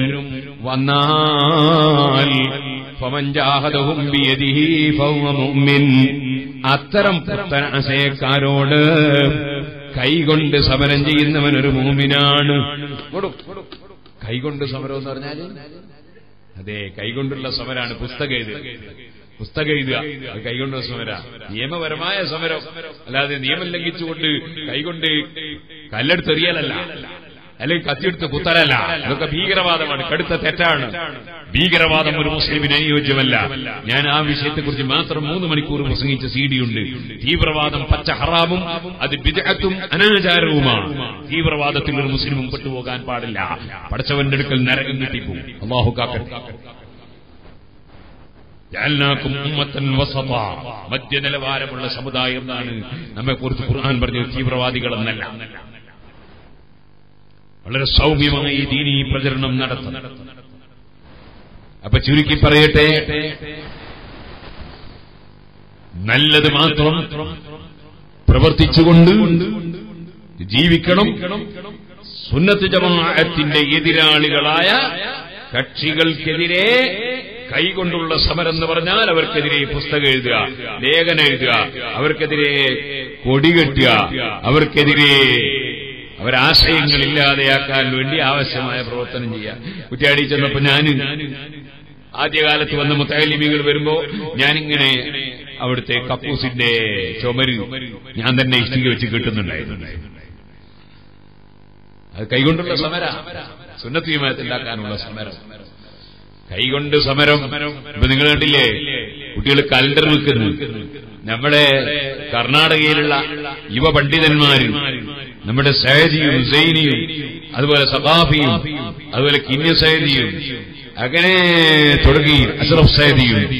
വന്നാൽ ഫമൻ ജാഹദഹും ബിയദിഹി ഫഹുവ മുഅ്മിൻ. അത്തരം പുത്തനാശയക്കാരോട് കൈകൊണ്ട് സമരം ചെയ്യുന്നവൻ ഒരു മുഅ്മിനാണ്. കൈകൊണ്ട് സമരം എന്ന് പറഞ്ഞാൽ അതെ, കൈകൊണ്ടുള്ള സമരാണ്. പുസ്തകം എഴുതുക, പുസ്തകം എഴുതുക, അത് കൈകൊണ്ടുള്ള സമര, നിയമപരമായ സമരം. അല്ലാതെ നിയമം ലംഘിച്ചുകൊണ്ട് കൈകൊണ്ട് കല്ലെടുത്തെറിയലല്ല, അല്ലെങ്കിൽ കത്തിയെടുത്ത് കുത്തലല്ല. അതൊക്കെ ഭീകരവാദമാണ്, കടുത്ത തെറ്റാണ്. ഭീകരവാദം ഒരു മുസ്ലിമിന് അനുയോജ്യമല്ല. ഞാൻ ആ വിഷയത്തെക്കുറിച്ച് മാത്രം മൂന്ന് മണിക്കൂർ പ്രസംഗിച്ച സി ഡി ഉണ്ട്. തീവ്രവാദം പച്ച ഹറാമും അത് ബിദ്അത്തും അനാചാരവുമാണ്. തീവ്രവാദത്തിൽ ഒരു മുസ്ലിമും പെട്ടുപോകാൻ പാടില്ല. പടച്ചവന്റെ അടുക്കൽ നരകം കിട്ടിപ്പോകും. അല്ലാഹു കാക്കട്ടെ. ജഅൽനാകും ഉമ്മത്തൻ വസത, മധ്യനിലവാരമുള്ള സമുദായം എന്നാണ് നമ്മെക്കുറിച്ച് ഖുർആൻ പറഞ്ഞത്. തീവ്രവാദികളെന്നല്ല. വളരെ സൗമ്യമായി ദീനീ പ്രചരണം നടത്തും. അപ്പൊ ചുരുക്കി പറയട്ടെ, നല്ലത് മാത്രം പ്രവർത്തിച്ചുകൊണ്ട് ജീവിക്കണം. സുന്നത്ത് ജമാഅത്തിന്റെ എതിരാളികളായ കക്ഷികൾക്കെതിരെ കൈകൊണ്ടുള്ള സമരം എന്ന് പറഞ്ഞാൽ അവർക്കെതിരെ പുസ്തകം എഴുതുക, ലേഖനം എഴുതുക, അവർക്കെതിരെ കൊടികെട്ടുക, അവർക്കെതിരെ അവരാശയങ്ങൾ ഇല്ലാതെയാക്കാൻ വേണ്ടി ആവശ്യമായ പ്രവർത്തനം ചെയ്യുക. കുറ്റ്യാടി ചെന്നപ്പോ ഞാൻ ആദ്യകാലത്ത് വന്ന മുത്തഅല്ലിമീങ്ങൾ വരുമ്പോ ഞാനിങ്ങനെ അവിടുത്തെ കക്കൂസിന്റെ ചുമര് ഞാൻ തന്നെ ഇഷ്ടിക വെച്ച് കെട്ടുന്നുണ്ടായിരുന്നു. അത് കൈകൊണ്ടുള്ള സമര, സുന്നത്ത് ജമാഅത്ത് ഉണ്ടാക്കാനുള്ള സമരം, കൈകൊണ്ട് സമരം. ഇപ്പൊ നിങ്ങൾ കണ്ടില്ലേ, കുട്ടികൾ കലണ്ടർ വെക്കുന്നു. നമ്മുടെ കർണാടകയിലുള്ള യുവ പണ്ഡിതന്മാരും നമ്മുടെ സൈദിയും ഹുസൈനിയും അതുപോലെ സഖാഫിയും അതുപോലെ കിന്യ സൈദിയും അങ്ങനെ തുടങ്ങി അഷ്റഫ് സൈദിയും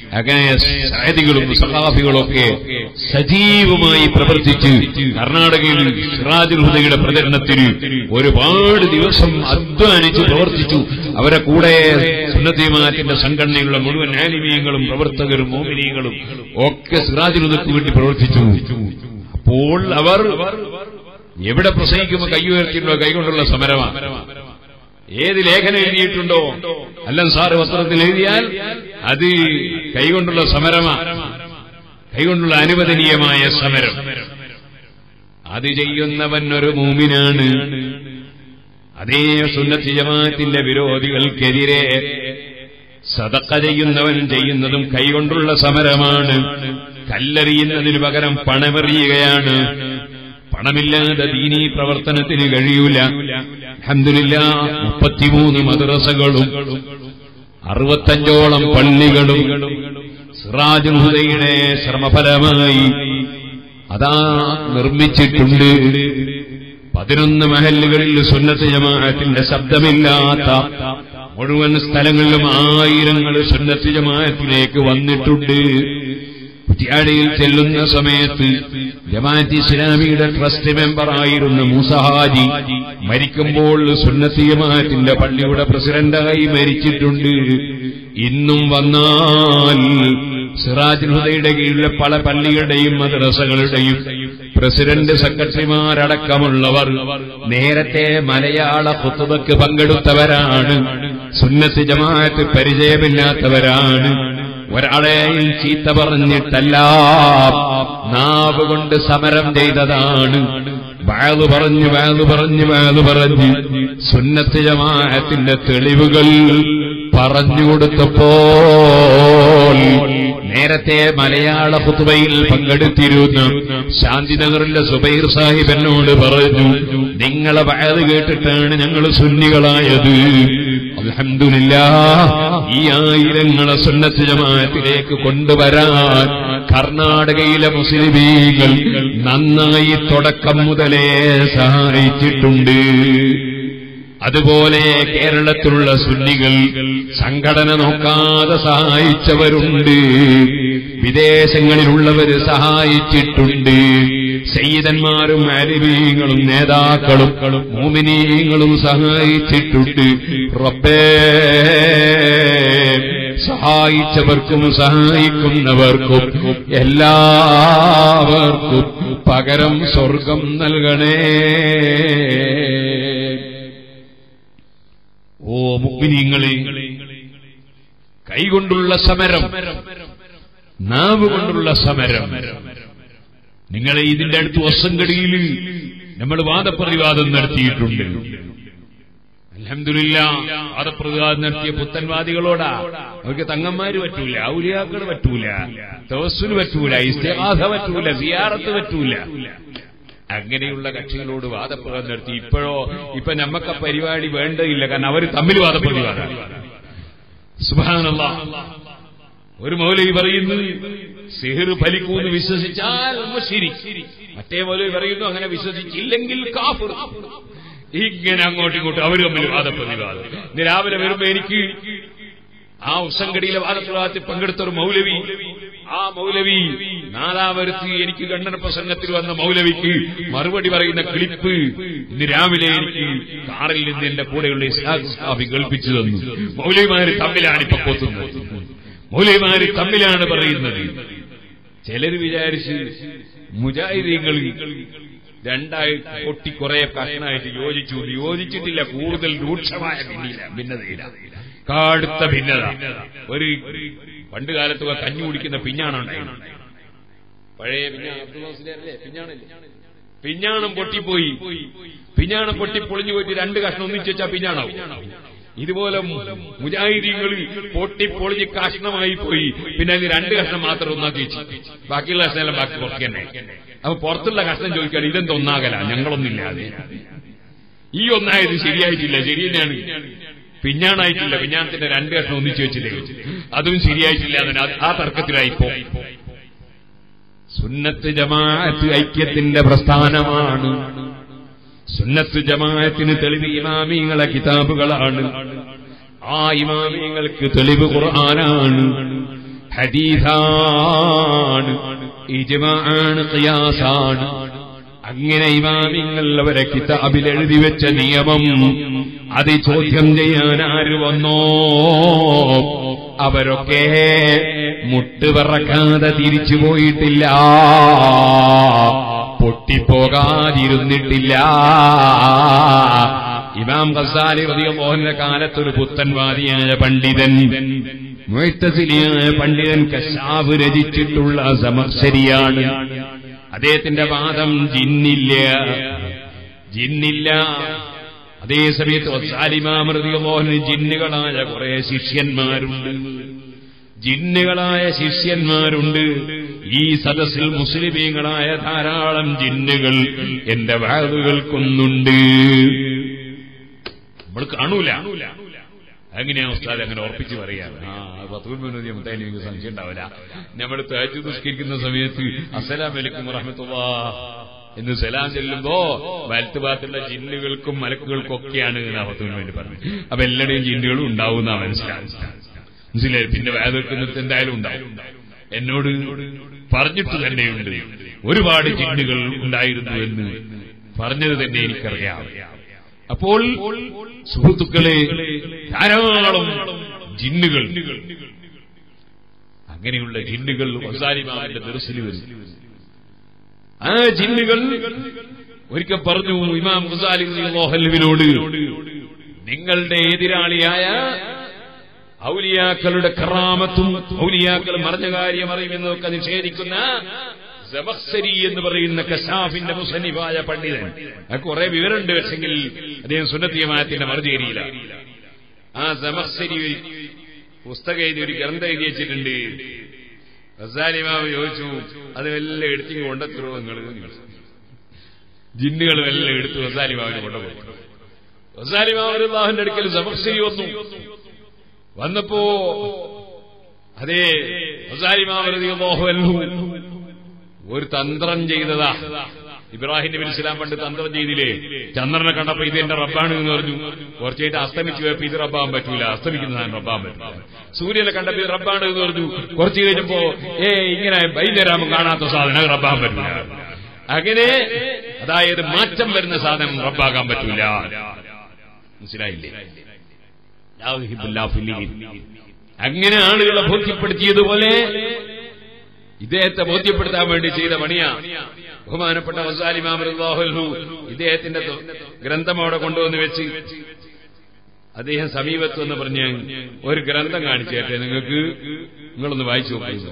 അങ്ങനെ സാഹിതികളും സഖാഫികളും ഒക്കെ സജീവമായി പ്രവർത്തിച്ച് കർണാടകയിൽ സിറാജുൽ ഹുദയുടെ പ്രചരണത്തിന് ഒരുപാട് ദിവസം അധ്വാനിച്ച് പ്രവർത്തിച്ചു. അവരെ കൂടെ സുന്നത്ത് ജമാഅത്തിന്റെ സംഘടനയുള്ള മുഴുവൻ ആലിമീങ്ങളും പ്രവർത്തകരും മോമിനീങ്ങളും ഒക്കെ സിറാജുൽ ഹുദയ്ക്ക് വേണ്ടി പ്രവർത്തിച്ചു. അപ്പോൾ അവർ എവിടെ പ്രസംഗിക്കുമ്പോൾ കൈ ഉയർത്തിയിട്ടുണ്ടോ കൈകൊണ്ടുള്ള സമരമാണ്. ഏത് ലേഖനം എഴുതിയിട്ടുണ്ടോ അല്ലം സാറ് വസ്ത്രത്തിൽ എഴുതിയാൽ അത് കൈകൊണ്ടുള്ള സമരമാണ്, കൈകൊണ്ടുള്ള അനുവദനീയമായ സമരം. അത് ചെയ്യുന്നവൻ ഒരു മൂമിനാണ്. അതേ സുന്നത്ത് ജമാഅത്തിന്റെ വിരോധികൾക്കെതിരെ സദഖ ചെയ്യുന്നവൻ ചെയ്യുന്നതും കൈകൊണ്ടുള്ള സമരമാണ്. കല്ലെറിയുന്നതിനു പകരം പണമെറിയുകയാണ്. പണമില്ലാതെ ദീനീ പ്രവർത്തനത്തിന് കഴിയൂല. അൽഹംദുലില്ലാഹ് മുപ്പത്തിമൂന്ന് മദ്രസകളും അറുപത്തഞ്ചോളം പള്ളികളും സിറാജുൽ ഹുദയുടെ ശ്രമഫലമായി അതാ നിർമ്മിച്ചിട്ടുണ്ട്. പതിനൊന്ന് മഹല്ലുകളിൽ സുന്നത്ത് ജമാഅത്തിന്റെ ശബ്ദമില്ലാത്ത മുഴുവൻ സ്ഥലങ്ങളിലും ആയിരങ്ങൾ സുന്നത്ത് ജമാഅത്തിലേക്ക് വന്നിട്ടുണ്ട്. കുറ്റ്യാടിയിൽ ചെല്ലുന്ന സമയത്ത് ജമാഅത്ത് ഇസ്ലാമിയുടെ ട്രസ്റ്റ് മെമ്പറായിരുന്ന മൂസഹാജി മരിക്കുമ്പോൾ സുന്നത്ത് ജമാഅത്തിന്റെ പള്ളിയുടെ പ്രസിഡന്റായി മരിച്ചിട്ടുണ്ട്. ഇന്നും വന്നാൽ സിറാജുൽ ഹുദയുടെ കീഴിലെ പല പള്ളികളുടെയും മദ്രസകളുടെയും പ്രസിഡന്റ് സെക്രട്ടറിമാരടക്കമുള്ളവർ നേരത്തെ മലയാള ഖുത്ബക്ക് പങ്കെടുത്തവരാണ്. സുന്നത്ത് ജമാഅത്ത് പരിചയമില്ലാത്തവരാണ്. ഒരാളെയും ചീത്ത പറഞ്ഞിട്ടല്ല, നാവ് കൊണ്ട് സമരം ചെയ്തതാണ്. വാള് പറഞ്ഞു വാള് പറഞ്ഞു വാള് പറഞ്ഞ് സുന്നത്ത് ജമാഅത്തിന്റെ തെളിവുകൾ പറഞ്ഞുകൊടുത്തപ്പോൾ നേരത്തെ മലയാള ഖുത്ബയിൽ പങ്കെടുത്തിരുന്ന ശാന്തിനഗറിലെ സുബൈർ സാഹിബ് എന്നോട് പറഞ്ഞു, നിങ്ങളെ വാള് കേട്ടിട്ടാണ് ഞങ്ങൾ സുന്നികളായത്. അൽഹംദുലില്ലാഹ് ഈ ആയിരങ്ങളെ സുന്നത്ത് ജമാഅത്തിലേക്ക് കൊണ്ടുവരാൻ കർണാടകയിലെ മുസ്ലിമീങ്ങൾ നന്നായി തുടക്കം മുതലേ സഹായിച്ചിട്ടുണ്ട്. അതുപോലെ കേരളത്തിലുള്ള സുന്നികൾ സംഘടന നോക്കാതെ സഹായിച്ചവരുണ്ട്. വിദേശങ്ങളിലുള്ളവര് സഹായിച്ചിട്ടുണ്ട്. സയ്യിദന്മാരും ആലിമീങ്ങളും നേതാക്കളും മുഅ്മിനീങ്ങളും സഹായിച്ചിട്ടുണ്ട്. റബ്ബേ, സഹായിച്ചവർക്കും സഹായിക്കുന്നവർക്കും എല്ലാവർക്കും പകരം സ്വർഗം നൽകണേ. ഓ മുഅ്മിനീങ്ങളെ, കൈകൊണ്ടുള്ള സമരം, നാവ് കൊണ്ടുള്ള സമരം. നിങ്ങളെ ഇതിന്റെ അടുത്ത് ഒസങ്കടിയിൽ നമ്മൾ വാദപ്രതിവാദം നടത്തിയിട്ടുണ്ട്. അൽഹംദുലില്ലാഹ് വാദപ്രതിവാദം നടത്തിയ പുത്തൻവാദികളോടാ. അവർക്ക് തങ്ങന്മാര് പറ്റൂല, ഔലിയാക്കൾ പറ്റൂല, തവസ്സുൽ പറ്റൂല, ഇസ്തിഗാസ പറ്റൂല, സിയാറത്ത് പറ്റൂല. അങ്ങനെയുള്ള കക്ഷികളോട് വാദപ്രതിവാദം നടത്തി. ഇപ്പോഴോ ഇപ്പൊ നമ്മക്ക് പരിപാടി വേണ്ടതില്ല, കാരണം അവർ തമ്മിൽ വാദപ്രതിവാദം. സുബ്ഹാനല്ലാഹ്. ഒരു മൗലവി പറയുന്നു സിഹിർ ഫലിക്കൂന്ന് വിശ്വസിച്ചാൽ മുശ്രിക്, മറ്റേ മൗലവി പറയുന്നു അങ്ങനെ വിശ്വസിച്ചില്ലെങ്കിൽ കാഫിർ. ഇങ്ങനെ അങ്ങോട്ടും ഇങ്ങോട്ടും അവർ തമ്മിൽ വാദപ്രതിവാദം. ഇന്ന് രാവിലെ വരുമ്പോ എനിക്ക് ആ ഉസങ്കടിയിലെ വാദപ്രതിവാദത്തിൽ പങ്കെടുത്ത ഒരു മൗലവി, ആ മൗലവി നാലാവരത്ത് എനിക്ക് ഖണ്ഡന പ്രസംഗത്തിൽ വന്ന മൗലവിക്ക് മറുപടി പറയുന്ന ക്ലിപ്പ് ഇന്ന് രാവിലെ എനിക്ക് കാറിൽ നിന്ന് എന്റെ കൂടെയുള്ള ഇസ്ഹാഖ് സാബി കേൾപ്പിച്ചു തന്നു. മൗലവിമാര് തമ്മിലാണ് ഇപ്പൊ കൊത്തുന്നത്, മൗലവിമാര് തമ്മിലാണ് പറയുന്നത്. ചിലര് വിചാരിച്ച് മുജാഹിദീങ്ങൾ രണ്ടായി പൊട്ടി കുറെ കഷ്ണമായിട്ട് യോജിച്ചു. യോജിച്ചിട്ടില്ല, കൂടുതൽ രൂക്ഷമായ ഭിന്നതയില്ല, കടുത്ത ഭിന്നത. ഒരു പണ്ട് കാലത്ത് കഞ്ഞി കുടിക്കുന്ന പിഞ്ഞാണുണ്ടായിരുന്നു, പഴയ പിഞ്ഞാണല്ലേ, പിഞ്ഞാണം പൊട്ടിപ്പോയി. പിഞ്ഞാണം പൊട്ടി പൊളിഞ്ഞു പോയിട്ട് രണ്ട് കഷ്ണം ഒന്നിച്ചു വെച്ചാൽ പിഞ്ഞാണാവും. ഇതുപോലെ മുജാഹിദീങ്ങൾ പൊട്ടിപ്പൊളിഞ്ഞ് കഷ്ണമായി പോയി. പിന്നെ അതിന് രണ്ട് കഷ്ണം മാത്രം ഒന്നാക്കി വെച്ചു, ബാക്കിയുള്ള കഷ്ണം ബാക്കി പുറത്ത് തന്നെ. അപ്പൊ പുറത്തുള്ള കഷ്ണം ചോദിക്കാൻ ഇതെന്ത് ഒന്നാകല, ഞങ്ങളൊന്നില്ലാതെ. ഈ ഒന്നായത് ശരിയായിട്ടില്ല, ശരി തന്നെയാണ്, പിഞ്ഞാണായിട്ടില്ല. പിഞ്ഞാണത്തിന്റെ രണ്ട് കഷ്ണം ഒന്നിച്ചു വെച്ചില്ലേ, അതും ശരിയായിട്ടില്ല. ആ തർക്കത്തിലായിപ്പോ. സുന്നത്ത് ജമാഅത്ത് ഐക്യത്തിന്റെ പ്രസ്ഥാനമാണ്. സുന്നത്ത് ജമാഅത്തിന് തെളിവ് ഇമാമിങ്ങളെ കിതാബുകളാണ്. ആ ഇമാമിങ്ങൾക്ക് തെളിവ് ഖുർആനാണ്, ഹദീസാണ്, ഇജ്മാഅാണ്, ഖിയാസാണ്. അങ്ങനെ ഇമാമിങ്ങൾ അവരെ കിതാബിൽ എഴുതി വെച്ച നിയമം അത് ചോദ്യം ചെയ്യാൻ ആര് വന്നോ അവരൊക്കെ മുട്ടുപറക്കാതെ തിരിച്ചു പോയിട്ടില്ല, പൊട്ടിപ്പോകാതിരുന്നിട്ടില്ല. ഇമാം ഗസാലി റളിയല്ലാഹു അൻഹുവിന്റെ കാലത്തൊരു പുത്തൻവാദിയായ പണ്ഡിതൻ, മുഅ്തസിലിയായ പണ്ഡിതൻ കശാഫ് രചിച്ചിട്ടുള്ള സമർശരിയാണ്. അദ്ദേഹത്തിന്റെ വാദം ജിന്നില്ല, ജിന്നില്ല. അതേസമയത്ത് ഗസാലിമാം റളിയല്ലാഹു അൻഹു ജിന്നുകളായ കുറെ ശിഷ്യന്മാരുണ്ട്, ജിന്നുകളായ ശിഷ്യന്മാരുണ്ട്. ഈ സദസ്സിൽ മുസ്ലിമീങ്ങളായ ധാരാളം ജിന്നുകൾ എന്റെ വാദുകൾക്കൊന്നുണ്ട്. നമ്മൾ കാണൂല. എങ്ങനെയാ ഉസ്താദ് അങ്ങനെ ഉറപ്പിച്ച് പറയാം? ആ പത്തുമൂന്ന് മുത്തായി നിങ്ങൾക്ക് സംശയം ഉണ്ടാവില്ല. നമ്മൾ തഹജ്ജുദ് നിസ്കരിക്കുന്ന സമയത്ത് അസ്സലാമു അലൈക്കും വറഹ്മത്തുള്ളാഹ് എന്ന് സലാം ചെല്ലുമ്പോ വലത്ത് ഭാഗത്തുള്ള ജിന്നുകൾക്കും മലക്കുകൾക്കും ഒക്കെയാണ് പത്തുമൂന്ന് പറഞ്ഞത്. അപ്പൊ എല്ലാവരുടെയും ജിന്നുകളും ഉണ്ടാവുന്ന മനസ്സിലാവും. മനസ്സിലായി? പിന്നെ വേദനിക്കുന്നത് എന്തായാലും ഉണ്ടാവും. എന്നോട് പറഞ്ഞിട്ട് തന്നെയുണ്ട് ഒരുപാട് ജിന്നുകൾ ഉണ്ടായിരുന്നു എന്ന് പറഞ്ഞത് തന്നെ എനിക്കറിയാം. അപ്പോൾ സുഹൃത്തുക്കളെ, ധാരാളം ജിന്നുകൾ, അങ്ങനെയുള്ള ജിന്നുകൾ ഗസാലിമാമിന്റെ ദർസിൽ വരും. ആ ജിന്നുകൾ ഒരിക്കൽ പറഞ്ഞു ഇമാം ഗസാലി റളിയല്ലാഹു അൻഹുവിനോട്, നിങ്ങളുടെ എതിരാളിയായ ഔലിയാക്കളുടെ കറാമത്തും ഔലിയാക്കൾ മറിഞ്ഞ കാര്യം അറിയുമെന്നൊക്കെ നിഷേധിക്കുന്ന സബഖ്സരി എന്ന് പറയുന്ന കശാഫിന്റെ മുസന്നിഫായ പണ്ഡിതൻ, അത് കുറെ വിവരമുണ്ട്. പക്ഷെങ്കിൽ അദ്ദേഹം സുന്നത്തി ജമാഅത്തിന്റെ മറുചേരിയില്ല. ആ സബഖ്സരി പുസ്തകം എഴുതി ഒരു ഗ്രന്ഥം എഴുതി വെച്ചിട്ടുണ്ട്. ഗസാലി ഇമാം ചോദിച്ചു, അത് വല്ല എടുത്തിങ് കൊണ്ടെത്തുമോ നിങ്ങൾ? ജിന്നുകൾ വല്ല എടുത്തു ഗസാലി ഇമാമിന് കൊണ്ടുപോയി. ഗസാലി ഇമാം റളിയല്ലാഹുവിന്റെ അടുക്കൽ സബഖ്സരി വന്നു. വന്നപ്പോ അതേ ഗസാലി ഇമാം റളിയല്ലാഹു അൻഹു ഒരു തന്ത്രം ചെയ്തതാ. ഇബ്രാഹിം നബി ഇസ്ലാം പണ്ട് തന്ത്രം ചെയ്തില്ലേ? ചന്ദ്രനെ കണ്ടപ്പോ ഇത് എന്റെ റബ്ബാണ് എന്ന് പറഞ്ഞു. കുറച്ചായിട്ട് അസ്തമിച്ചു പോയപ്പോ ഇത് റബ്ബാൻ പറ്റൂല, അസ്തമിക്കുന്നതാണ് റബ്ബാൻ പറ്റില്ല. സൂര്യനെ കണ്ടപ്പോ ഇത് റബ്ബാണ് എന്ന് പറഞ്ഞു. കുറച്ച് കഴിഞ്ഞപ്പോ ഏ ഇങ്ങനെ വൈദ്യരാമം കാണാത്ത സാധനം റബ്ബാൻ പറ്റില്ല. അങ്ങനെ അതായത് മാറ്റം വരുന്ന സാധനം റബ്ബാക്കാൻ പറ്റൂല. മനസ്സിലായില്ലേ? അങ്ങനെ ആളുകളെ ബോധ്യപ്പെടുത്തിയതുപോലെ ഇദ്ദേഹത്തെ ബോധ്യപ്പെടുത്താൻ വേണ്ടി ചെയ്ത പണിയാ. ബഹുമാനപ്പെട്ട ഗസാലി ഇമാം റളിയല്ലാഹു അൻഹു ഇദ്ദേഹത്തിന്റെ ഗ്രന്ഥം അവിടെ കൊണ്ടുവന്ന് വെച്ച് അദ്ദേഹം സമീപത്ത് എന്ന് പറഞ്ഞ് ഒരു ഗ്രന്ഥം കാണിച്ചേട്ടെ നിങ്ങൾക്ക്, നിങ്ങളൊന്ന് വായിച്ചു നോക്കൂ.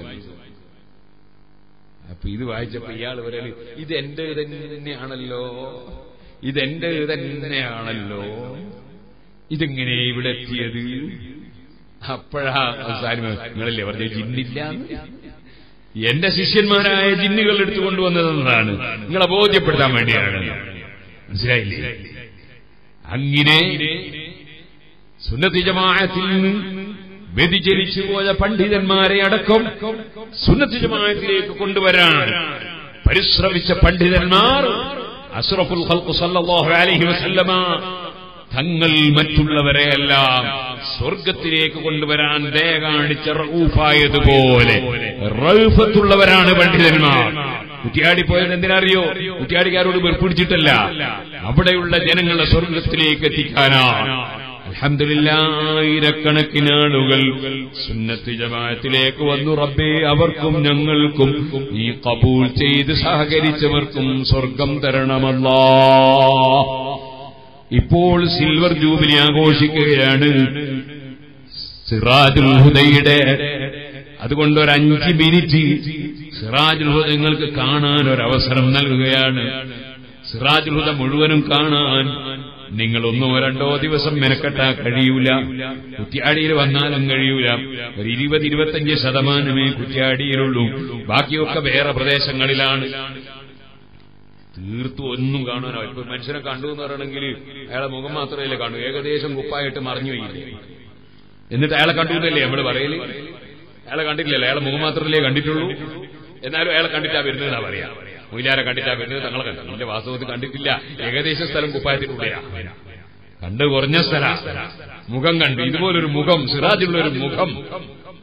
അപ്പൊ ഇത് വായിച്ചപ്പോ ഇയാൾ പറയല്, ഇതെന്റെ തന്നെയാണല്ലോ, ഇതെന്റെ തന്നെയാണല്ലോ, ഇതെങ്ങനെ ഇവിടെ എത്തിയത്? അപ്പോഴാ ഗസാലി നിങ്ങളല്ലേ പറഞ്ഞ ജിന്നില്ല, എന്റെ ശിഷ്യന്മാരായ ജിന്നുകൾ എടുത്തുകൊണ്ടുവന്നതെന്നതാണ്, നിങ്ങളെ ബോധ്യപ്പെടുത്താൻ വേണ്ടിയാണ്. മനസ്സിലായില്ലേ? അങ്ങനെ സുന്നത്തി ജമാഅത്തിൽ നിന്ന് വ്യതിചലിച്ചു പോയ പണ്ഡിതന്മാരെ അടക്കം സുന്നത്തി ജമാഅത്തിലേക്ക് കൊണ്ടുവരാൻ പരിശ്രമിച്ച പണ്ഡിതന്മാർ അഷ്റഫുൽ ഖൽഖ് സല്ലല്ലാഹു അലൈഹി വസല്ലമ തങ്ങൾ മറ്റുള്ളവരെയെല്ലാം സ്വർഗത്തിലേക്ക് കൊണ്ടുവരാൻ ദയ കാണിച്ച റഊഫായതുപോലെ റൗഫത്തുള്ളവരാണ് പണ്ഡിതന്മാർ. കുറ്റിയാടി പോയത് എന്തിനറിയോ? കുറ്റിയാടിക്കാരോട് വെറുപ്പിടിച്ചിട്ടല്ല, അവിടെയുള്ള ജനങ്ങളെ സ്വർഗത്തിലേക്ക് എത്തിക്കാനാണ്. അൽഹംദുലില്ലാഹ്, ആയിരക്കണക്കിന് ആളുകൾ സുന്നത്ത് ജമാഅത്തിലേക്ക് വന്നു. റബ്ബേ, അവർക്കും ഞങ്ങൾക്കും നീ ഖബൂൽ ചെയ്ത് സഹകരിച്ചവർക്കും സ്വർഗം തരണമല്ലാഹ്. ഇപ്പോൾ സിൽവർ ജൂബിലി ആഘോഷിക്കുകയാണ് സിറാജുൽ ഹുദയുടെ. അതുകൊണ്ട് ഒരു അഞ്ച് മിനിറ്റ് സിറാജുൽ ഹുദ നിങ്ങൾക്ക് കാണാൻ ഒരവസരം നൽകുകയാണ്. സിറാജുൽ ഹുദ മുഴുവനും കാണാൻ നിങ്ങൾ ഒന്നോ രണ്ടോ ദിവസം മെനക്കെട്ടാ കഴിയൂല. കുറ്റ്യാടിയിൽ വന്നാലും കഴിയൂല. ഒരു ഇരുപത് ഇരുപത്തഞ്ച് ശതമാനമേ കുറ്റ്യാടിയിലുള്ളൂ, ബാക്കിയൊക്കെ വേറെ പ്രദേശങ്ങളിലാണ്. തീർത്തു ഒന്നും കാണാനോ. ഇപ്പൊ മനുഷ്യനെ കണ്ടു എന്ന് പറയണമെങ്കിൽ അയാളെ മുഖം മാത്രമല്ലേ കാണൂ, ഏകദേശം കുപ്പായിട്ട് മറിഞ്ഞു പോയില്ലേ. എന്നിട്ട് അയാളെ കണ്ടു എന്നല്ലേ നമ്മൾ പറയല്? അയാളെ കണ്ടിട്ടില്ലല്ലോ, അയാളെ മുഖം മാത്രമല്ലേ കണ്ടിട്ടുള്ളൂ. എന്നാലും അയാളെ കണ്ടിട്ടാ വരുന്നതെന്നാ പറയാ. മൊയിലാരെ കണ്ടിട്ടാ വരുന്നത്, തങ്ങളെ കണ്ടു. ഇല്ല, വാസ്തവത്തിൽ കണ്ടിട്ടില്ല. ഏകദേശം സ്ഥലം കുപ്പായത്തിനുള്ളിലാ, കണ്ട് കുറഞ്ഞ സ്ഥല മുഖം കണ്ടു. ഇതുപോലൊരു മുഖം, സിറാജുള്ള ഒരു മുഖം,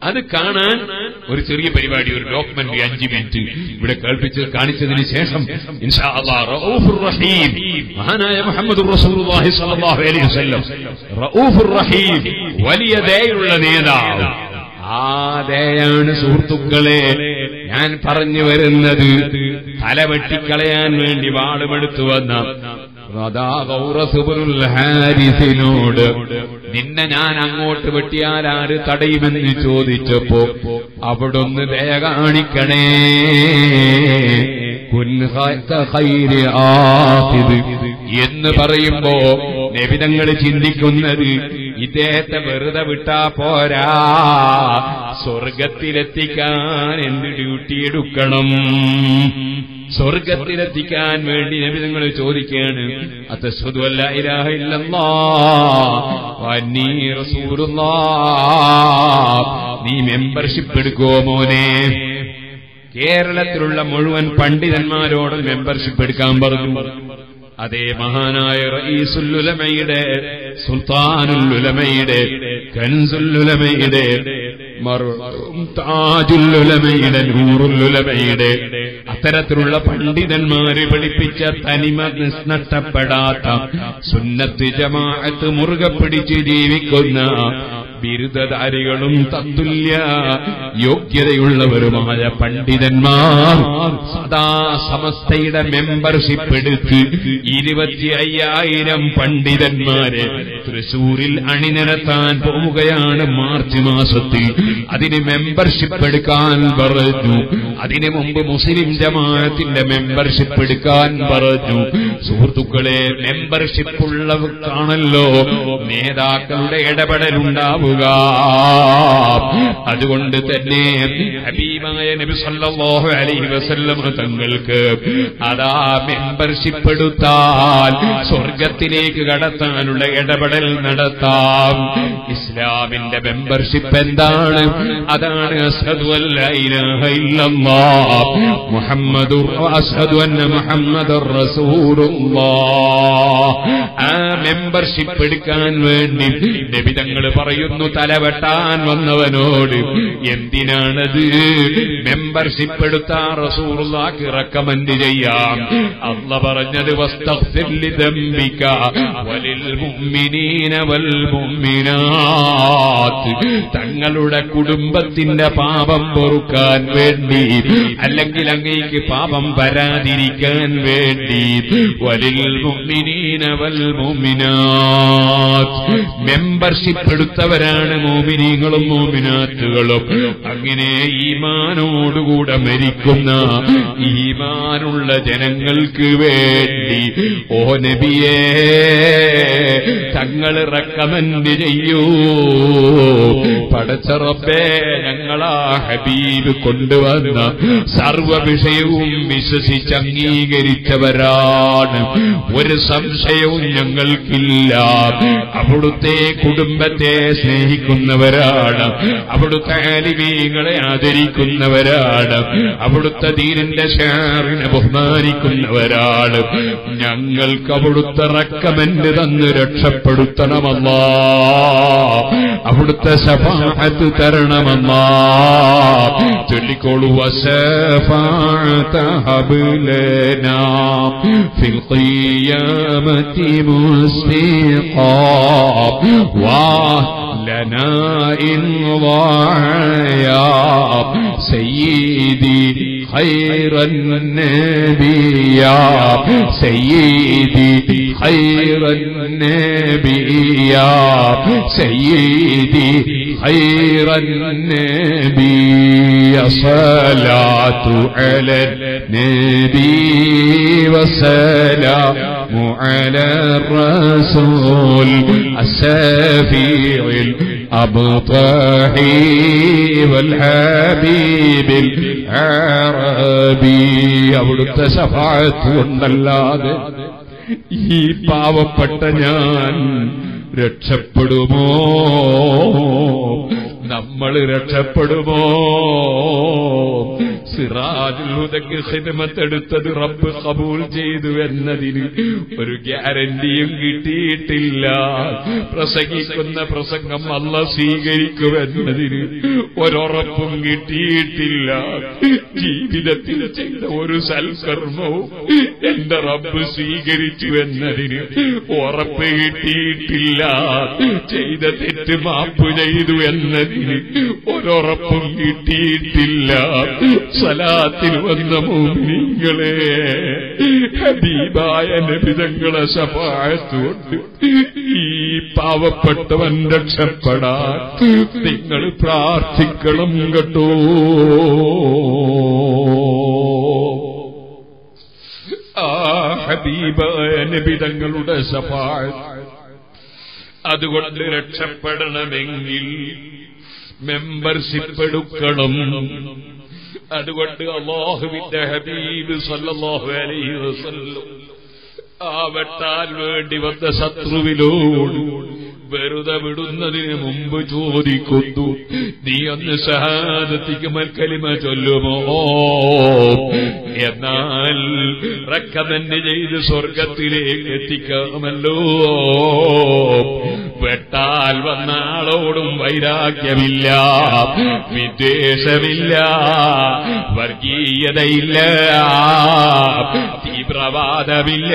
അത് കാണാൻ ഒരു ചെറിയ പരിപാടി, ഒരു ഡോക്യുമെന്ററി അഞ്ച് മിനിറ്റ് ഇവിടെ കേൾപ്പിച്ച് കാണിച്ചതിന് ശേഷം ഇൻഷാ അല്ലാഹ് റഊഫുർ റഹീം മഹാനായ മുഹമ്മദുർ റസൂലുള്ളാഹി സ്വല്ലല്ലാഹു അലൈഹി വസല്ലം റഊഫുർ റഹീം വലിയ ദയുള്ള നേതാവ്. ആ ദയാണ് സുഹൃത്തുക്കളെ ഞാൻ പറഞ്ഞു വരുന്നത്. തലവെട്ടിക്കളയാൻ വേണ്ടി വാളുമെടുത്തു വന്ന ഹാരിസിനോട് നിന്നെ ഞാൻ അങ്ങോട്ട് വെട്ടിയാൽ ആര് തടയുമെന്ന് ചോദിച്ചപ്പോ അവിടൊന്ന് ദയ കാണിക്കണേ, എന്ന് പറയുമ്പോ നബിതങ്ങൾ ചിന്തിക്കുന്നത് ഇദ്ദേഹത്തെ വെറുതെ വിട്ടാ പോരാ, സ്വർഗത്തിലെത്തിക്കാൻ എന്ത് ഡ്യൂട്ടി എടുക്കണം, സ്വർഗത്തിലെത്തിക്കാൻ വേണ്ടി നബി നിങ്ങൾ ചോദിക്കുകയാണ്, അത്അശ്ഹദു അല്ലാ ഇലാഹ ഇല്ലല്ലാഹ് വ അന്നീ റസൂലുള്ളാഹ്, നീ മെമ്പർഷിപ്പ് എടുക്കുവോ മോനെ? കേരളത്തിലുള്ള മുഴുവൻ പണ്ഡിതന്മാരോട് മെമ്പർഷിപ്പ് എടുക്കാൻ പറഞ്ഞു. അതേ മഹാനായ റഈസുൽ ഉലമയുടെ, സുൽത്താനുൽ ഉലമയുടെ, കൻസുൽ ഉലമയുടെ, താജുൽ ഉലമയുടെ, നൂറുൽ ഉലമയുടെ അത്തരത്തിലുള്ള പണ്ഡിതന്മാര് പഠിപ്പിച്ച തനിമ നഷ്ടപ്പെടാത്ത സുന്നത്ത് ജമാഅത്ത് മുറുകെ പിടിച്ച് ജീവിക്കുന്ന ബിരുദധാരികളും തത്തുല്യ യോഗ്യതയുള്ളവരുമായ പണ്ഡിതന്മാർ സദാ സമസ്തയുടെ മെമ്പർഷിപ്പ് എടുത്ത് ഇരുപത്തി അയ്യായിരം പണ്ഡിതന്മാരെ തൃശൂരിൽ അണിനിരത്താൻ പോവുകയാണ് മാർച്ച് മാസത്തിൽ. അതിന് മെമ്പർഷിപ്പ് എടുക്കാൻ പറഞ്ഞു. അതിനു മുമ്പ് മുസ്ലിം ജമാഅത്തിന്റെ മെമ്പർഷിപ്പ് എടുക്കാൻ പറഞ്ഞു. സുഹൃത്തുക്കളെ, മെമ്പർഷിപ്പ് ഉള്ളവർക്കാണല്ലോ നേതാക്കളുടെ ഇടപെടലുണ്ടാവുക. അതുകൊണ്ട് തന്നെ ഹബീബായ നബി സല്ലല്ലാഹു അലൈഹി വസല്ലം തങ്ങൾക്ക് അതാ മെമ്പർഷിപ്പ് എടുത്താൽ സ്വർഗത്തിലേക്ക് കടത്താനുള്ള ഇടപെടൽ നടത്താം. ഇസ്ലാമിന്റെ മെമ്പർഷിപ്പ് എന്താണ്? അതാണ് അശ്ഹദു അല്ലാ ഇലാഹ ഇല്ലല്ലാഹ് മുഹമ്മദുർ അശ്ഹദു അന്ന മുഹമ്മദുർ റസൂലുള്ളാഹ്. ആ മെമ്പർഷിപ്പ് എടുക്കാൻ വേണ്ടി നബി തങ്ങൾ പറയുന്നു, തലവെട്ടാൻ വന്നവനോട് എന്തിനാണത്? മെമ്പർഷിപ്പ് എടുത്താ റസൂലുള്ളാഹിക്ക് റെക്കമെൻഡ് ചെയ്യാം. അല്ലാഹ് പറഞ്ഞത് വസ്തഗ്ഫിർ ലിദംബിക വലിൽ മുഅ്മിനീന വൽ മുഅ്മിനാത്ത്, തങ്ങളുടെ കുടുംബത്തിന്റെ പാപം പൊറുക്കാൻ വേണ്ടി, അല്ലെങ്കിൽ അങ്ങേക്ക് പാപം വരാതിരിക്കാൻ വേണ്ടി, വലിൽ മുഅ്മിനീന വൽ മുഅ്മിനാത്ത്, മെമ്പർഷിപ്പ് എടുത്തവരാണ് മോമിനീങ്ങളും മോമിനാത്തുകളും. അങ്ങനെ ഈമാനോടുകൂടെ മരിക്കുന്ന ഈമാനുള്ള ജനങ്ങൾക്ക് വേണ്ടി ഓ നബിയേ തങ്ങൾ റെക്കമെൻഡ് ചെയ്യൂ. പടച്ച റബ്ബേ, ഞങ്ങളാ ഹബീബ് കൊണ്ടുവന്ന സർവ വിഷയവും വിശ്വസിച്ച് അംഗീകരിച്ചവരാണ്. ഒരു സംശയവും ഞങ്ങൾക്കില്ല. അവിടുത്തെ കുടുംബത്തെ സ്നേഹിക്കുന്നവരാണ്, അവിടുത്തെ ആലിമീങ്ങളെ ആദരിക്കുന്നവരാണ്, അവിടുത്തെ ദീനിന്റെ ശാറിനെ ബഹുമാനിക്കുന്നവരാണ്. ഞങ്ങൾക്ക് അവിടുത്തെ റെക്കമെൻഡ് തന്ന് രക്ഷപ്പെടുത്തണമല്ലാ, അവിടുത്തെ ശഫാഅത്ത് തരണമല്ലാ. ചൊല്ലിക്കോളൂ, വശഫാഅത ഹബ്ലനാ ഫിൽ ഖിയാമത്തി മുസ്തിഖാ لنا إن ضاعا سيدي خير النبي يا سيدي خير النبي يا سيدي خير النبي صلاة على النبي وسلام على الرسول السفيع الأبطحي والحبيب العربي. അവിടുത്തെ ശഫാഅത്ത് കൊണ്ടല്ലാതെ ഈ പാവപ്പെട്ട ഞാൻ രക്ഷപ്പെടുമോ? നമ്മൾ രക്ഷപ്പെടുമോ? സിറാജുൽ ഹുദക്ക് ഖിദ്മത്തെടുത്തത് റബ്ബ് ഖബൂൽ ചെയ്തു എന്നതിന് ഒരു ഗ്യാരണ്ടിയും കിട്ടിയിട്ടില്ല. പ്രസംഗിക്കുന്ന പ്രസംഗം അല്ലാഹ് സ്വീകരിക്കുമെന്നതിന് ഒരുറപ്പും കിട്ടിയിട്ടില്ല. ജീവിതത്തിൽ ചെയ്ത ഒരു സൽക്കർമ്മവും എന്റെ റബ്ബ് സ്വീകരിച്ചു എന്നതിന് ഉറപ്പ് കിട്ടിയിട്ടില്ല. ചെയ്ത തെറ്റ് മാപ്പ് ചെയ്തു എന്നതിന് ഒരുറപ്പും കിട്ടിയിട്ടില്ല. സലാത്തിൽ വന്ന മുഅ്മിനീങ്ങളെ, ഹബീബായ നബി തങ്ങളെ ശഫാഅത്ത് കൊണ്ട് ഈ പാവപ്പെട്ടവൻ രക്ഷപ്പെടാൻ നിങ്ങൾ പ്രാർത്ഥിക്കണം കേട്ടോ. ആ ഹബീബായ നബി തങ്ങളുടെ ശഫാഅത്ത് അതുകൊണ്ട് രക്ഷപ്പെടണമെങ്കിൽ മെമ്പർഷിപ്പ് എടുക്കണം. അതുകൊണ്ട് അല്ലാഹുവിന്റെ ഹബീബ് സല്ലല്ലാഹു അലൈഹി വസല്ലം ആ വെട്ടാൻ വേണ്ടി വന്ന ശത്രുവിനോട് വെറുതെ വിടുന്നതിന് മുമ്പ് ചോദിക്കുന്നു, നീ ഒന്ന് ഷഹാദത്തിക്ക് കലിമ ചൊല്ലുമോ? എന്നാൽ റെക്കമെന്റ് ചെയ്ത് സ്വർഗത്തിലേക്ക് എത്തിക്കാമല്ലോ. വെട്ടാൽ വന്ന ആളോടും വൈരാഗ്യമില്ല, വിദ്വേഷമില്ല, വർഗീയതയില്ല, തീവ്രവാദമില്ല.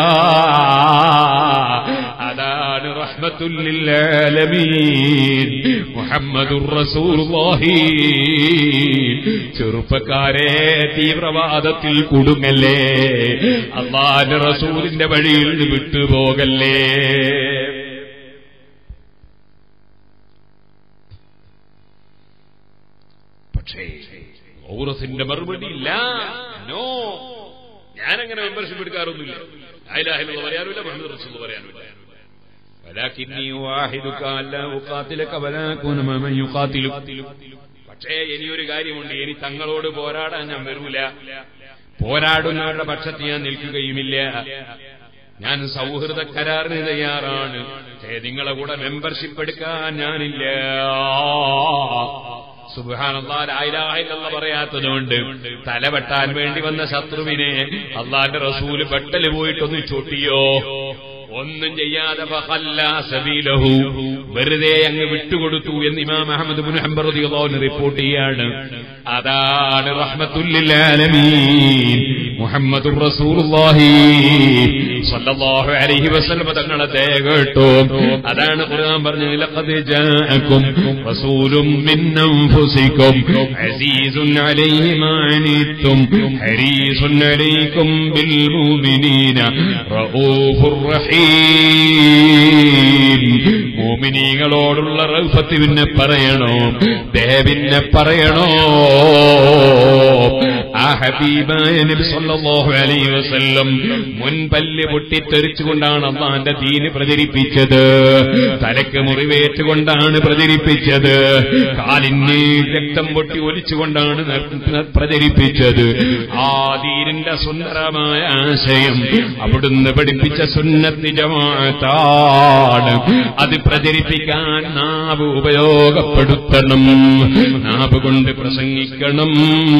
അതാണ് റഹ്മത്തുൽ ലിൽ ആലമീൻ മുഹമ്മദുർ റസൂലുള്ളാഹി. ചെറുപ്പക്കാരെ, തീവ്രവാദത്തിൽ കുടുങ്ങല്ലേ, അല്ലാഹുവിന്റെ റസൂലിന്റെ വഴിയിൽ വിട്ടുപോകല്ലേ. പക്ഷേ ഔറസിന്റെ മറുപടി ഇല്ല. നോ, ഞാനങ്ങനെ മെമ്പർഷിപ്പ് എടുക്കാറൊന്നുമില്ല. ലാ ഇലാഹ ഇല്ലല്ലാഹ് പറയാനുമില്ല, മുഹമ്മദ് റസൂലുള്ളാഹി പറയാനുമില്ല. വലാകിന്നി വാഹിദുക അല്ലാ ഉഖാതിലക വലാ കുന മൻ യുഖാതിലു. പക്ഷേ ഇനിയൊരു കാര്യമുണ്ട്, ഇനി തങ്ങളോട് പോരാടാൻ ഞാൻ വരൂല, പോരാടുന്നവരുടെ പക്ഷത്ത് ഞാൻ നിൽക്കുകയുമില്ല. ഞാൻ സൗഹൃദ കരാറിന് തയ്യാറാണ്. നിങ്ങളെ കൂടെ മെമ്പർഷിപ്പ് എടുക്കാൻ ഞാനില്ല. സുബ്ഹാനല്ലാഹ്, ലാ ഇലാഹ ഇല്ലല്ലാഹ് പറയാത്തതുകൊണ്ട് തലവെട്ടാൻ വേണ്ടി വന്ന ശത്രുവിനെ അല്ലാഹുവിന്റെ റസൂല് വെട്ടല് പോയിട്ടൊന്ന് ചൊട്ടിയോ? ഒന്നും ചെയ്യാതെ ഫഖല്ലാ സബീലഹു, വെറുതെ അങ്ങ് വിട്ടുകൊടുത്തു എന്ന് ഇമാം അഹ്മദ് ഇബ്നു ഹംബൽ റളിയല്ലാഹു അൻഹു റിപ്പോർട്ട് ചെയ്യാണ്. അതാണ് റഹ്മത്തുൽ ലിൽ ആലമീൻ മുഹമ്മദുർ റസൂലുള്ളാഹി സല്ലല്ലാഹു അലൈഹി വസല്ലം തങ്ങളെ ദയ കേട്ടോ. അതാണ് ഖുർആൻ പറഞ്ഞത്, ലഖദ് ജാഅകും റസൂലും മിൻ അൻഫുസികും അസീസുൻ അലൈഹി മാ അനിത്തും ഹരീസുൻ അലൈക്കും ബിൽ മുഅ്മിനീന റഊഫുർ റഹീം. മുഅ്മിനീങ്ങളോടുള്ള റൗഫത്ത് പിന്നെ പറയണോ, ദയവിന്നെ പറയണോ? ആ ഹബീബായ നബി സല്ലല്ലാഹു അലൈഹി വസല്ലം മുൻപല്ല് പൊട്ടിത്തെറിച്ചുകൊണ്ടാണ് അല്ലാഹുവിന്റെ ദീന് പ്രചരിപ്പിച്ചത്. തലക്ക് മുറിവേറ്റുകൊണ്ടാണ് പ്രചരിപ്പിച്ചത്. കാലിന് രക്തം പൊട്ടി ഒലിച്ചുകൊണ്ടാണ് പ്രചരിപ്പിച്ചത്. ആ ദീനിന്റെ സുന്ദരമായ ആശയം അവിടുന്ന് പഠിപ്പിച്ച സുന്നത്ത് ജമാഅത്താണ്. അത് പ്രചരിപ്പിക്കാൻ നാവ് ഉപയോഗപ്പെടുത്തണം, നാവ് കൊണ്ട് പ്രസംഗിക്കണം.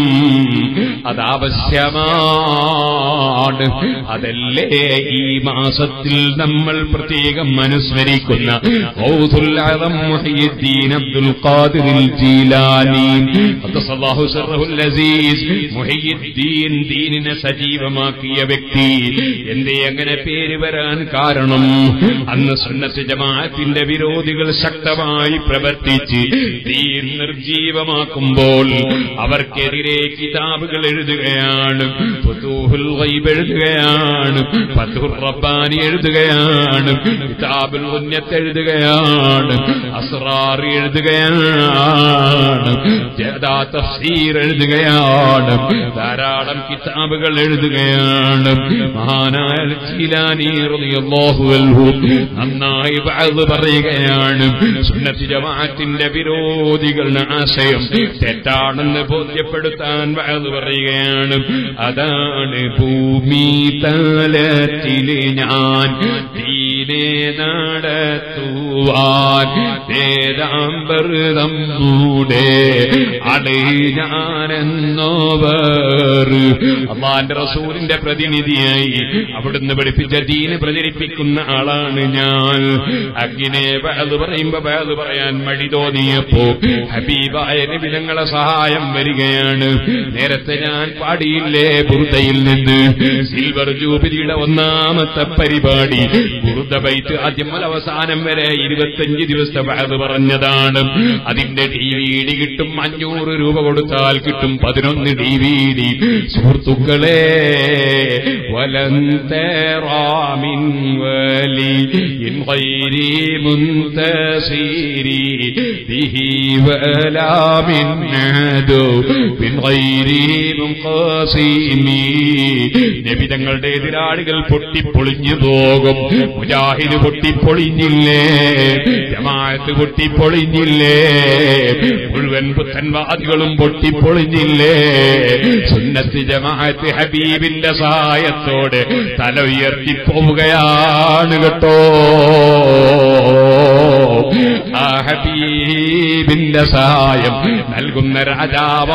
അതാവശ്യമാണ്. അതല്ലേ ഈ മാസത്തിൽ നമ്മൾ പ്രത്യേകം അനുസ്മരിക്കുന്ന ഗൗസുൽ അഅ്സം മുഹയ്യിദ്ദീൻ അബ്ദുൽ ഖാദിർ ജീലാനി ഖദ്ദസല്ലാഹു സിർറഹുൽ അസീസ്. മുഹയ്യിദ്ദീൻ, ദീനിനെ സജീവമാക്കിയ വ്യക്തി. എന്തേ അങ്ങനെ പേര് വരാൻ കാരണം? അന്ന് സുന്നത്ത് ജമാഅത്തിന്റെ വിരോധികൾ ശക്തമായി പ്രവർത്തിച്ച് ദീൻ നിർജീവമാക്കുമ്പോൾ അവർക്കെതിരെ കിതാബുകൾ എഴുതുകയാണ്, ഫുതൂഹുൽ ഗൈബ് എഴുതുകയാണ്, ഫത്ഹുർ റബ്ബാനി എഴുതുകയാണ്, കിതാബുൽ ഗുന്യത്ത് എഴുതുകയാണ്, അസ്റാർ എഴുതുകയാണ്, ജദാ തഫ്സീർ എഴുതുകയാണ്, ധാരാളം കിതാബുകൾ എഴുതുകയാണ്. മഹാനായ ജീലാനി റളിയല്ലാഹു അൻഹു നന്നായി വഅദ് പറയുകയാണ്. സുന്നത്ത് ജമാഅത്തിന്റെ വിരോധികളുടെ ആശയം തെറ്റാണെന്ന് ബോധ്യപ്പെടുത്താൻ വഅദ് പറയുകയാണ്. അതാണ് ഭൂമി തലത്തിൽ ഞാൻ ദീനെ നടത്തുവാൻ വേദ നമ്മുടെ അടയാനെന്നോവർ. അല്ലാഹുവിന്റെ റസൂലിന്റെ പ്രതിനിധിയായി അവിടുന്ന് പഠിപ്പിച്ച ദീന് പ്രചരിപ്പിക്കുന്ന ആളാണ് ഞാൻ. അങ്ങനെ ബഅദ് പറയുമ്പോ ബഅദ് പറയാൻ മടി തോന്നിയപ്പോ ഹബീബായ നബി തങ്ങളെ സഹായം വരികയാണ്. നേരത്തെ ഞാൻ പാടിയില്ലേ ബുർദയിൽ നിന്ന് സിൽവർ ജൂബിലിയുടെ ഒന്നാമത്തെ പരിപാടി ബുർദ ബൈത്ത് ആദ്യം മുതൽ അവസാനം വരെ ഇരുപത്തിയഞ്ച് ദിവസത്തെ ബഅദ് പറഞ്ഞതാണ്. അതിന്റെ ഡി വി ഡി കിട്ടും. അഞ്ഞൂറ് രൂപ കൊടുത്താൽ കിട്ടും പതിനൊന്ന് ഡി വി ഡി. സുഹൃത്തുക്കളെ, വലൻ തറാമിൻ വലിയിൻ ഗൈരി മുൻതസിരി ബിഹി വലാ മിൻ അദുവിൻ ഗൈരി മുൻഖസിമി. നബി തങ്ങളുടെ എതിരാളികൾ പൊട്ടിപ്പൊളിഞ്ഞു പോകും. മുജാഹിദ് പൊട്ടിപ്പൊളിഞ്ഞില്ലേ, ജമാഅത്ത് പൊട്ടിപ്പൊളിഞ്ഞില്ലേ, മുഴുവൻ പുത്തൻവാദികളും പൊട്ടിപ്പൊളിഞ്ഞില്ലേ. സുന്നത്ത് ജമാഅത്ത് ഹബീബിന്റെ സഹായത്തോടെ തല ഉയർത്തിപ്പോവുകയാണ് കേട്ടോ. ആ ഹബീബിന്റെ സഹായം നൽകുന്ന രാജാവ്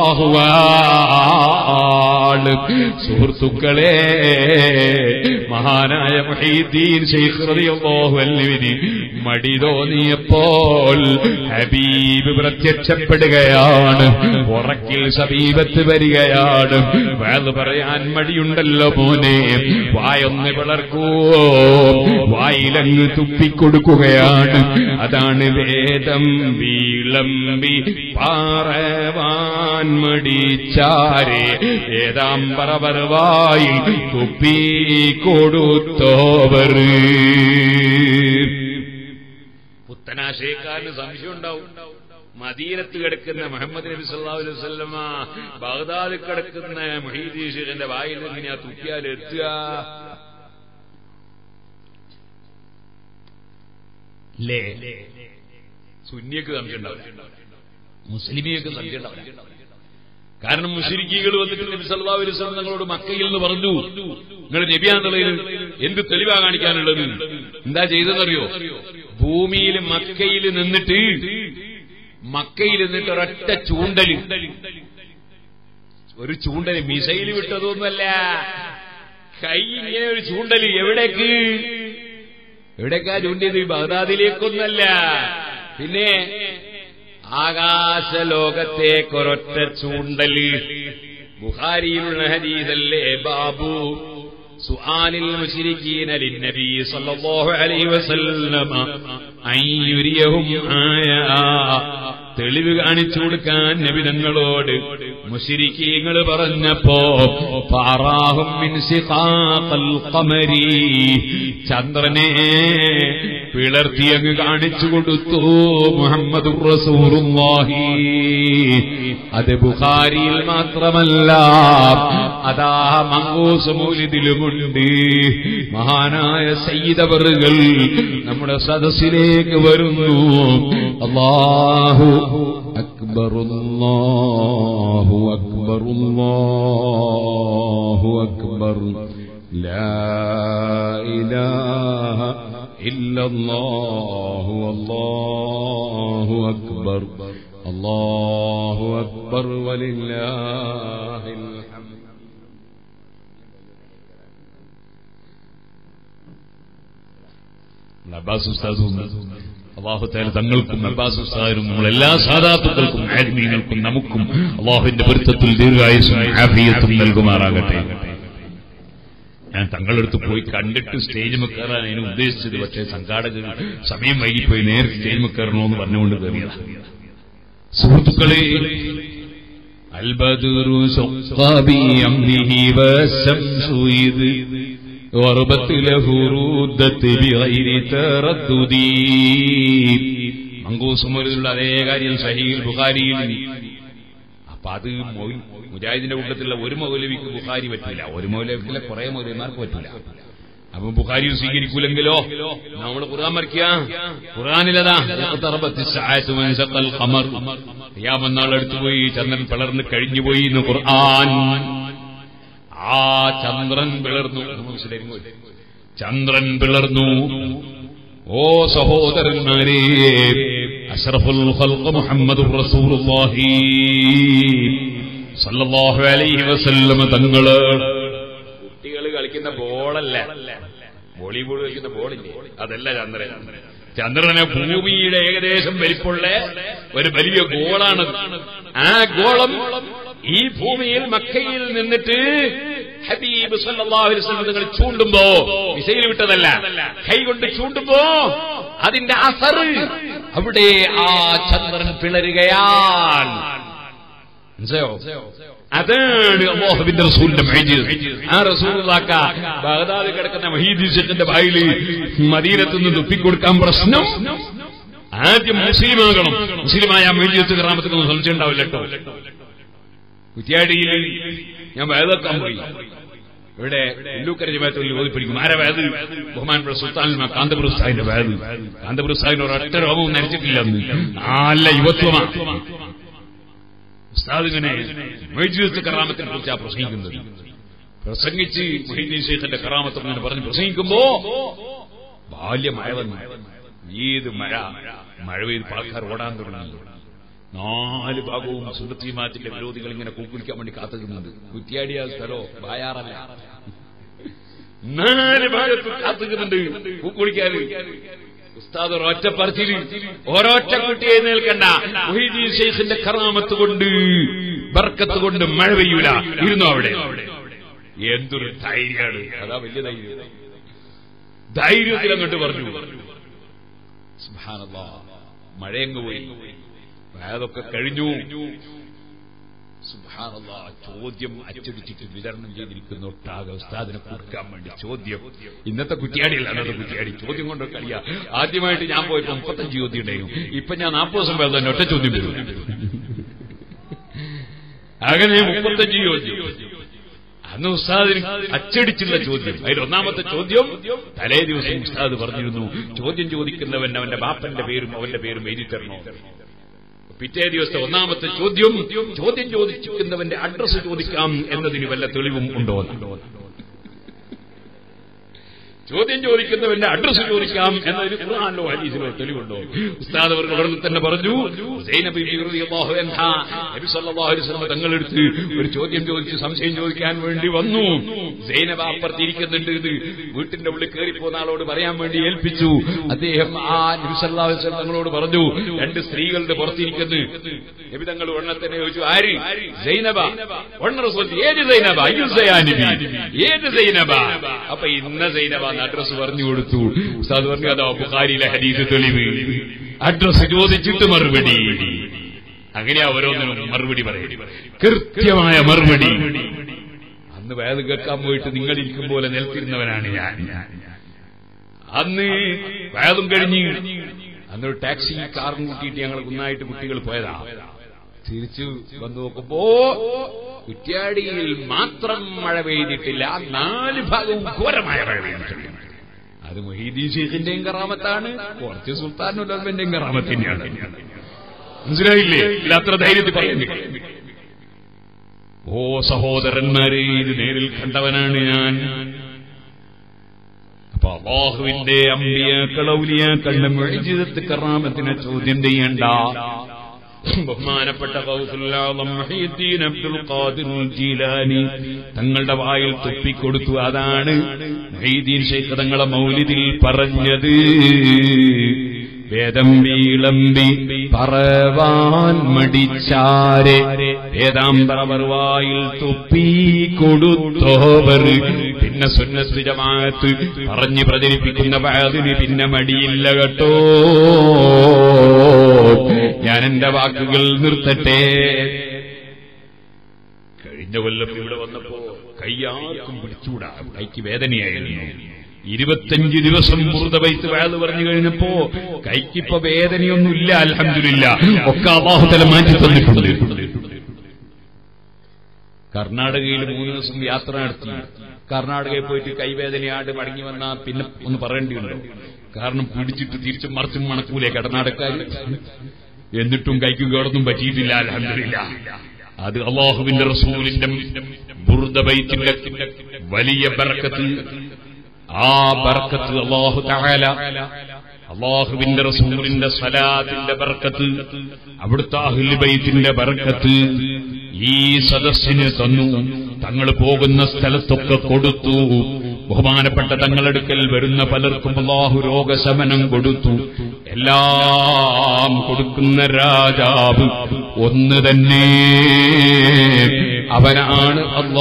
അല്ലാഹുവാണ്. സുഹൃത്തുക്കളെ, മഹാനായ മുഹീദ്ദീൻ ശൈഖ് റളിയല്ലാഹു അൻഹുവിന് മടി തോന്നിയപ്പോൾ ഹബീബ് പ്രത്യക്ഷപ്പെടുകയാണ്. ഉറക്കിൽ സമീപത്ത് വരികയാണ്. വഅദ് പറയാൻ മടിയുണ്ടല്ലോ മോനെ, വായൊന്ന് പിളർക്കൂ. വായിലങ്ങ് തുപ്പിക്കൊടുക്കുകയാണ്. അതാണ് വേദം വിളമ്പി പറവാൻ മടിച്ചാരെ ഏതാമ്പറവർ തുപ്പി കൊടുത്തോവർ. പുത്തനാശയക്കാരന് സംശയം ഉണ്ടാവും. മദീനത്ത് കിടക്കുന്ന മുഹമ്മദ് നബി സല്ലല്ലാഹു അലൈഹി വസല്ലമ ബഗ്ദാദിൽ കിടക്കുന്ന മുഹീദ്ദീൻ ശൈഖിന്റെ വായിൽ എങ്ങനെയാ തുപ്പിയാൽ എത്തുക? ലേ സുന്നിയക്ക് സംശയം ഉണ്ടാവില്ല, മുസ്ലിമിയക്ക് സംശയം ഉണ്ടാവില്ല. കാരണം മുശ്രിക്കുകൾ വന്നിട്ട് നബി സല്ലല്ലാഹു അലൈഹി വസല്ലം തങ്ങളോട് മക്കയിൽ നിന്ന് പറഞ്ഞു, നിങ്ങൾ നബിയാന്നുള്ളതിൽ എന്ത് തെളിവാ കാണിക്കാനുള്ളത്? എന്താ ചെയ്തെന്നറിയോ? ഭൂമിയിൽ മക്കയിൽ നിന്നിട്ട് മക്കയിൽ നിന്നിട്ട് ഒരൊറ്റ ചൂണ്ടല്, ഒരു ചൂണ്ടല്, മിസൈല് വിട്ടതൊന്നുമല്ല, കൈ ഇങ്ങനെ ഒരു ചൂണ്ടല്. എവിടേക്ക് എവിടേക്കാ ചൂണ്ടിയത്? ബഗ്ദാദിലേക്കൊന്നല്ല, പിന്നെ ആകാശലോകത്തേക്കൊരൊറ്റ ചൂണ്ടല്. ബുഖാരിയിലുള്ള ഹദീസല്ലേ ബാബു സുആലിൽ മുശ്രിക്കീന ലിന്നബി സല്ലല്ലാഹു അലൈഹി വസല്ലമ അയ്യുരിയഹും ആയാ. തെളിവ് കാണിച്ചു കൊടുക്കാൻ നബി തങ്ങളോട് മുശ്രിക്കീങ്ങൾ പറഞ്ഞപ്പോ ഫറാഹും മിൻ സിഖാഖൽ ഖമരി, ചന്ദ്രനെ പിളർത്തി അങ്ങ് കാണിച്ചു കൊടുത്തു മുഹമ്മദുർ റസൂലുള്ളാഹി. അത് ബുഖാരിയിൽ മാത്രമല്ല, അതാ മങ്കൂസ് മൗലിദിലുമുണ്ട്. മഹാനായ സയ്യിദ് അവറുകൾ നമ്മുടെ സദസ്സിലേക്ക് വരുന്നു. അല്ലാഹു അക്ബർ, അല്ലാഹു അക്ബർ, അല്ലാഹു അക്ബർ, ലാ ഇലാഹ ഇല്ലല്ലാഹു, അല്ലാഹു അക്ബർ, അല്ലാഹു അക്ബർ വലില്ലാഹിൽ ഹംദ്. അബ്ബാസ് ഉസ്താദും അല്ലാഹു തആല തങ്ങൾക്കും അബ്ബാസ് ഉസ്താദിനും നമ്മളെല്ലാ സാദാത്തുക്കൾക്കും ആലിമീങ്ങൾക്കും നമുക്കും അല്ലാഹുവിന്റെ പൊരുത്തത്തിൽ ദീർഘായുസ്സും ആഫിയത്തും നൽകുമാറാകട്ടെ. ഞാൻ തങ്ങളെടുത്ത് പോയി കണ്ടിട്ട് സ്റ്റേജ് കയറാൻ അതിന് ഉദ്ദേശിച്ചത്, പക്ഷേ സംഘാടകർ സമയം വൈകിപ്പോയി നേരത്തെ സ്റ്റേജ് കയറണമെന്ന് പറഞ്ഞുകൊണ്ട് കയറിയതാ. സുഹൃത്തുക്കളെ, അൽബദുറു സഖാബി അംനിഹി വശംസു ഇദ് വറബത് ലഹു റുദ്ദത് ബിഗൈരി തറദ്ദുദി. മങ്കൂസ് മുറിലുള്ള അതേ കാര്യം സഹീഹുൽ ബുഖാരിയിൽ. അപ്പൊ അത് മുജാഹിദിന്റെ കൂട്ടത്തിലുള്ള ഒരു മൗലവിക്ക് ബുഖാരി പറ്റില്ല, ഒരു മൗലവിക്കില്ല, കുറെ മൗലവിമാർക്ക് പറ്റില്ല. അപ്പൊ ബുഖാരി സ്വീകരിക്കൂലെങ്കിലോ നമ്മൾ ഖുർആൻ മറിക്കുക. ഖുർആനിലതാ ഖിയാമത്ത് അടുത്തുപോയി, ചന്ദ്രൻ പിളർന്ന് കഴിഞ്ഞുപോയി എന്ന് ഖുർആൻ. ആ ചന്ദ്രൻ പിളർന്നു, ചന്ദ്രൻ പിളർന്നു. ഓ സഹോദരന്മാരെ, അഷ്റഫുൽ ഖൽഖ് മുഹമ്മദുർ റസൂലുള്ളാഹി സല്ലല്ലാഹു അലൈഹി വസല്ലം തങ്ങള് കുട്ടികൾ കളിക്കുന്ന ബോളല്ല, വോളിബോൾ കളിക്കുന്ന ബോളില്ലേ, അതല്ല ചന്ദ്രൻ. ചന്ദ്രനെ ഭൂമിയുടെ ഏകദേശം വലിപ്പമുള്ള ഒരു വലിയ ഗോളാണ്. ആ ഗോളം ഈ ഭൂമിയിൽ മക്കയിൽ നിന്നിട്ട് ഹബീബ് സല്ലല്ലാഹു അലൈഹി വസല്ലം തങ്ങൾ ചൂണ്ടുമ്പോ, മിസൈൽ വിട്ടതല്ല, കൈകൊണ്ട് ചൂണ്ടുമ്പോ അതിന്റെ അസർ അവിടെ ആ ചന്ദ്രൻ പിളരുകയാണ്. മനസ്സിലായോ? അതാണ് അല്ലാഹുവിന്റെ റസൂലിന്റെ മുഅ്ജിസ. ആ റസൂലുള്ളാഹി ബഗ്ദാദിൽ കിടക്കുന്ന മുഹീദ്ദീൻ ശൈഖിന്റെ വായിൽ മദീനത്ത് നിന്ന് തുപ്പിക്കൊടുക്കാൻ പ്രശ്നം, ആദ്യം മുസ്ലിമാകണം. മുസ്ലിമായ മുഅ്ജിസത്ത് കറാമത്തൊന്നും സംശയം ഉണ്ടാവില്ല കേട്ടോ. കുറ്റ്യാടിയിൽ ഞാൻ വേദക്കാൻ പോയി. ഇവിടെ ഉല്ലൂക്കര ജമാഅത്തിൽ ഓതിപ്പിടിക്കും. ആരാ വേദ്? ബഹുമാനപ്പെട്ട സുൽത്താൻ കാന്തപുര ഉസ്താദിന്റെ വേദ്. കാന്തപുര ഉസ്താദിന് ഒരൊറ്റ രോഗവും നരിച്ചിട്ടില്ല. നല്ല യുവത്വമാണ് ഉസ്താദിങ്ങനെ മുഅ്ജിസത്ത് കറാമത്തിനെ കുറിച്ചാണ് പ്രസംഗിക്കുന്നത്. പ്രസംഗിച്ച് മുഹീദ്ദീൻ ശൈഖിന്റെ കറാമത്ത് അങ്ങനെ പറഞ്ഞ് പ്രസംഗിക്കുമ്പോ ബാല്യ മഴ വന്നു. ഏത് മഴ മഴ പെയ്ത് ആൾക്കാർ ഓടാൻ തുടങ്ങി. നാല് ഭാഗവും സുന്നത്ത് ജമാഅത്തിന്റെ വിരോധികൾ ഇങ്ങനെ കൂക്കുലിക്കാൻ വേണ്ടി കാത്തുനിന്നത്. കുറ്റ്യാടിയ സ്ഥലോ ബായാറല്ല, നാല് ഭാഗത്ത് കാത്തുക്കുന്നുണ്ട് കൂക്കുലിക്കാൻ. ഉസ്താദ് ഒരൊറ്റ പറച്ചിൽ, ഒരൊറ്റ കുട്ടി എഴുന്നേൽക്കണ്ട, മുഹീദ്ദീൻ ശൈഖിന്റെ കറാമത്ത് കൊണ്ട് ബർക്കത്ത് കൊണ്ട് മഴ പെയ്യൂല, ഇരുന്നു അവിടെ. എന്തൊരു ധൈര്യാണ്! അതാ വലിയ ധൈര്യം. ധൈര്യത്തിൽ അങ്ങോട്ട് പറഞ്ഞു. സുബ്ഹാനല്ലാഹ്, മഴയങ്ങ് പോയി, അതൊക്കെ കഴിഞ്ഞു. സുബ്ഹാനല്ലാഹ്, ചോദ്യം അച്ചടിച്ചിട്ട് വിതരണം ചെയ്തിരിക്കുന്ന ഒട്ടാകെ ഉസ്താദിനെ കൊടുക്കാൻ വേണ്ടി ചോദ്യം. ഇന്നത്തെ കുറ്റ്യാടിയല്ല, അന്നത്തെ കുറ്റ്യാടി ചോദ്യം കൊണ്ടൊക്കെ കളിയാ. ആദ്യമായിട്ട് ഞാൻ പോയപ്പോ മുപ്പത്തഞ്ച് ചോദ്യം ഉണ്ടായിരുന്നു. ഇപ്പൊ ഞാൻ നാൽപ്പത് ദിവസം പോയത് തന്നെ ഒറ്റ ചോദ്യം വരും. അങ്ങനെ മുപ്പത്തഞ്ച് ചോദ്യം. അന്ന് ഉസ്താദിന് അച്ചടിച്ചുള്ള ചോദ്യം. അതിൽ ഒന്നാമത്തെ ചോദ്യം തലേ ദിവസം ഉസ്താദ് പറഞ്ഞിരുന്നു, ചോദ്യം ചോദിക്കുന്നവൻ അവന്റെ ബാപ്പന്റെ പേരും അവന്റെ പേരും എഴുതി തരണോ. പിറ്റേ ദിവസത്തെ ഒന്നാമത്തെ ചോദ്യം, ചോദ്യം ചോദിക്കുന്നവന്റെ അഡ്രസ് ചോദിക്കാം എന്നതിന് വല്ല തെളിവും ഉണ്ടോ? ചോദ്യം ചോദിക്കുന്നവന്റെ അഡ്രസ് ചോദിക്കാം എന്നതിന് ഖുർആനിലോ ഹദീസിലോ തെളിവുണ്ടോ? ഉസ്താദ് അവർ ഉടനെ തന്നെ പറഞ്ഞു, സൈനബ് ബിബി റളിയല്ലാഹു അൻഹാ നബി സല്ലല്ലാഹു അലൈഹി വസല്ലം തങ്ങളെടുത്ത് ഒരു ചോദ്യം ചോദിച്ച് സംശയം ചോദിക്കാൻ വേണ്ടി വന്നു. സൈനബ അപ്പുറത്തിരിക്കുന്നുണ്ട്. ഇത് വീട്ടിന്റെ ഉള്ളിൽ കയറിപ്പോന്ന ആളോട് പറയാൻ വേണ്ടി ഏൽപ്പിച്ചു. അദ്ദേഹം ആ നബി സല്ലല്ലാഹു അലൈഹി വസല്ലം തങ്ങളോട് പറഞ്ഞു, രണ്ട് സ്ത്രീകളുടെ പുറത്തിരിക്കുന്നു. നബി തങ്ങൾ ഉടനെ തന്നെ ചോദിച്ചു, ആര്? സൈനബ. ഉടനെ റസൂൽ, ഏത് സൈനബ? ഏത് സൈനബ? അപ്പൊ ഇന്ന സൈനബ അഡ്രസ് പറഞ്ഞു കൊടുത്തു. ഉസ്താദ് പറഞ്ഞു, അതാ ബുഖാരിയിലെ ഹദീസ് തെളിവ്. അഡ്രസ് ചോദിച്ചിട്ട് മറുപടി. അങ്ങനെയാ ഓരോന്നിനും മറുപടി പറയും, കൃത്യമായ മറുപടി. അന്ന് വേദ കേൾക്കാൻ പോയിട്ട് നിങ്ങളിരിക്കും പോലെ നിലത്തിരുന്നവനാണ് ഞാൻ. അന്ന് വേദം കഴിഞ്ഞ് അന്നൊരു ടാക്സി കാറും കൂട്ടിയിട്ട് ഞങ്ങൾ കുന്നായിട്ട് കുട്ടികൾ പോയതാ. തിരിച്ചു വന്നു നോക്കുമ്പോ കുറ്റ്യാടിയിൽ മാത്രം മഴ പെയ്തിട്ടില്ല, നാല് ഭാഗവും ഘോരമായ മഴ പെയ്തിട്ടുണ്ട്. അത് മുഹീദ്ദീൻ ശൈഖിന്റെയും കറാമത്താണ്, കുറച്ച് സുൽത്താൻ ഉലമന്റെയും കറാമത്ത് തന്നെയാണ്. മനസ്സിലായില്ലേ? ഇല്ല, അത്ര ധൈര്യത്തിൽ പറയുന്നു. ഓ സഹോദരന്മാരെ, ഇത് നേരിൽ കണ്ടവനാണ് ഞാൻ. അപ്പൊ അല്ലാഹുവിന്റെ അമ്പിയാക്കൾ ഔലിയാക്കളുടെ മുഅ്ജിസത്ത് കറാമത്തിനെ ചോദ്യം ചെയ്യണ്ട. ബഹുമാനപ്പെട്ട ഗൗസുൽ ആദം മുഹീദ്ദീൻ അബ്ദുൽ ഖാദിർ ജീലാനി തങ്ങളുടെ വായിൽ തുപ്പിക്കൊടുത്തു. അതാണ് മുഹീദ്ദീൻ ശൈഖ് തങ്ങളെ മൗലിദിൽ പറഞ്ഞത്. വേദം വീളമ്പി പറവാൻ മടിച്ചാരെ വേദാന്തർ വായിൽ തുപ്പി കൊടുത്തോവർ. പിന്നെ സുന്നത്ത് ജമാഅത്ത് പറഞ്ഞ് പ്രചരിപ്പിക്കുന്ന വഅദിന് പിന്നെ മടിയില്ല കേട്ടോ. ഞാൻ എന്റെ വാക്കുകൾ നിർത്തട്ടെ. കഴിഞ്ഞ കൊല്ലം ഇവിടെ വന്നപ്പോ കയ്യാർക്കും പിടിച്ചുകൂടാ, കൈക്ക് വേദനയായിരുന്നു. ഇരുപത്തഞ്ച് ദിവസം ബുർദ ബൈത്ത് വഅദ് പറഞ്ഞു കഴിഞ്ഞപ്പോ കൈക്കിപ്പോ വേദനയൊന്നുമില്ല, അൽഹംദുലില്ലാഹ്. ഒക്കെ അല്ലാഹു തആല മാറ്റി തന്നിട്ടുണ്ട്. കർണാടകയിൽ മൂന്ന് ദിവസം യാത്ര നടത്തി. കർണാടകയിൽ പോയിട്ട് കൈവേദനയാണ്ട് മടങ്ങി വന്നാൽ പിന്നെ ഒന്ന് പറയേണ്ടിയുണ്ടോ? കാരണം പിടിച്ചിട്ട് തിരിച്ചും മറിച്ചും മണക്കൂലേ കർണാടകക്കാർ. എന്നിട്ടും കൈക്കും കേടൊന്നും പറ്റിയിട്ടില്ല, അൽഹംദുലില്ലാഹ്. അത് അല്ലാഹുവിന്റെ റസൂലിന്റെ ബുർദ ബൈത്തിന്റെ വലിയ ബർക്കത്ത്. ആ ബർക്കത്ത് അല്ലാഹു തആല അല്ലാഹുവിന്റെ റസൂലിന്റെ സലാത്തിന്റെ ബർക്കത്ത്, അവിടുത്തെ അഹ്ലുൽ ബൈത്തിന്റെ ബർക്കത്ത് ഈ സദസ്സിന് തന്നു. തങ്ങൾ പോകുന്ന സ്ഥലത്തൊക്കെ കൊടുത്തു. ബഹുമാനപ്പെട്ട തങ്ങളെടുക്കൽ വരുന്ന പലർക്കും അല്ലാഹു രോഗശമനം കൊടുത്തു. എല്ലാം കൊടുക്കുന്ന രാജാവ് ഒന്ന് തന്നെ, അവനാണ്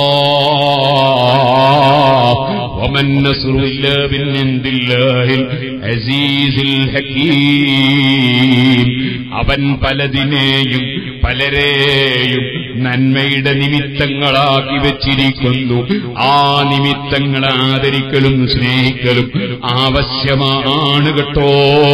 അല്ലാഹ്. വമൻ നസ്റു ഇല്ലാ മിൻ ഇൻദില്ലാഹിൽ അസീസിൽ ഹകീം. അവൻ പലതിനെയും പലരെയും നന്മയുടെ നിമിത്തങ്ങളാക്കി വെച്ചിരിക്കുന്നു. ആ നിമിത്തങ്ങളെ ആദരിക്കലും സ്നേഹിക്കലും ആവശ്യമാണ് കേട്ടോ.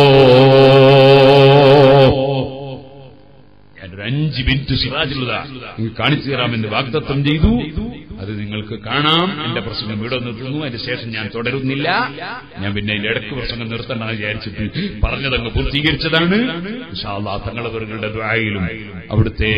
ഞാനൊരു അഞ്ച് മിനിറ്റ് സിറാജുൽ ഹുദ കാണിച്ചു തരാമെന്ന് വാഗ്ദത്തം ചെയ്തു. അത് നിങ്ങൾക്ക് കാണാം. എന്റെ പ്രസംഗം ഇവിടെ നിർത്തുന്നു. അതിന് ശേഷം ഞാൻ തുടരുന്നില്ല. ഞാൻ പിന്നെ അതിന്റെ ഇടയ്ക്ക് പ്രസംഗം നിർത്തണമെന്ന് വിചാരിച്ചിട്ട് പറഞ്ഞതങ്ങ് പൂർത്തീകരിച്ചതാണ്. ഇൻഷാ അല്ലാഹ് തങ്ങളവരുടെ ദുആയിലും അവിടുത്തെ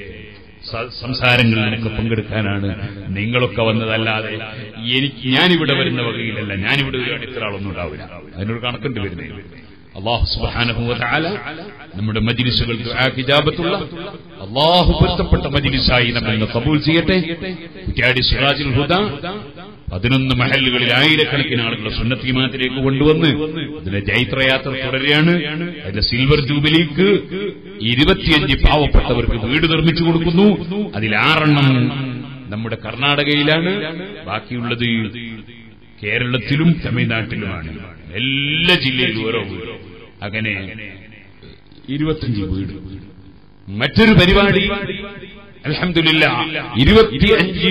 സംസാരങ്ങളിൽ എനിക്ക് പങ്കെടുക്കാനാണ് നിങ്ങളൊക്കെ വന്നതല്ലാതെ എനിക്ക് ഞാനിവിടെ വരുന്ന വകയിലല്ല. ഞാനിവിടെ ഒരു ഇത്ര ആളൊന്നും ഉണ്ടാവില്ല. അതിനൊരു കണക്കുണ്ട് വരുന്നത്. അല്ലാഹു സുബ്ഹാനഹു വ തആല നമ്മുടെ മജ്ലിസുകൾ ദുആക്ക് ഇജാബത്തുള്ള അല്ലാഹു പൊരുത്തപ്പെട്ട മജ്ലിസായി നമ്മെ കബൂൽ ചെയ്യട്ടെ. കുറ്റ്യാടി സിറാജുൽ ഹുദ പതിനൊന്ന് മഹല്ലുകളിൽ ആയിരക്കണക്കിന് ആളുകളെ സുന്നത്ത് ജമാഅത്തിലേക്ക് കൊണ്ടുവന്ന് അതിന്റെ ജൈത്രയാത്ര തുടരുകയാണ്. അതിന്റെ സിൽവർ ജൂബിലിക്ക് ഇരുപത്തിയഞ്ച് പാവപ്പെട്ടവർക്ക് വീട് നിർമ്മിച്ചു കൊടുക്കുന്നു. അതിൽ ആറെണ്ണം നമ്മുടെ കർണാടകയിലാണ്, ബാക്കിയുള്ളത് കേരളത്തിലും തമിഴ്നാട്ടിലുമാണ്. എല്ലാ ജില്ലയിലും ഓരോ വീട്, അങ്ങനെ ഇരുപത്തിയഞ്ച് വീട്. മറ്റൊരു പരിപാടി അൽഹംദുലില്ലാഹ് ഇരുപത്തിയഞ്ച്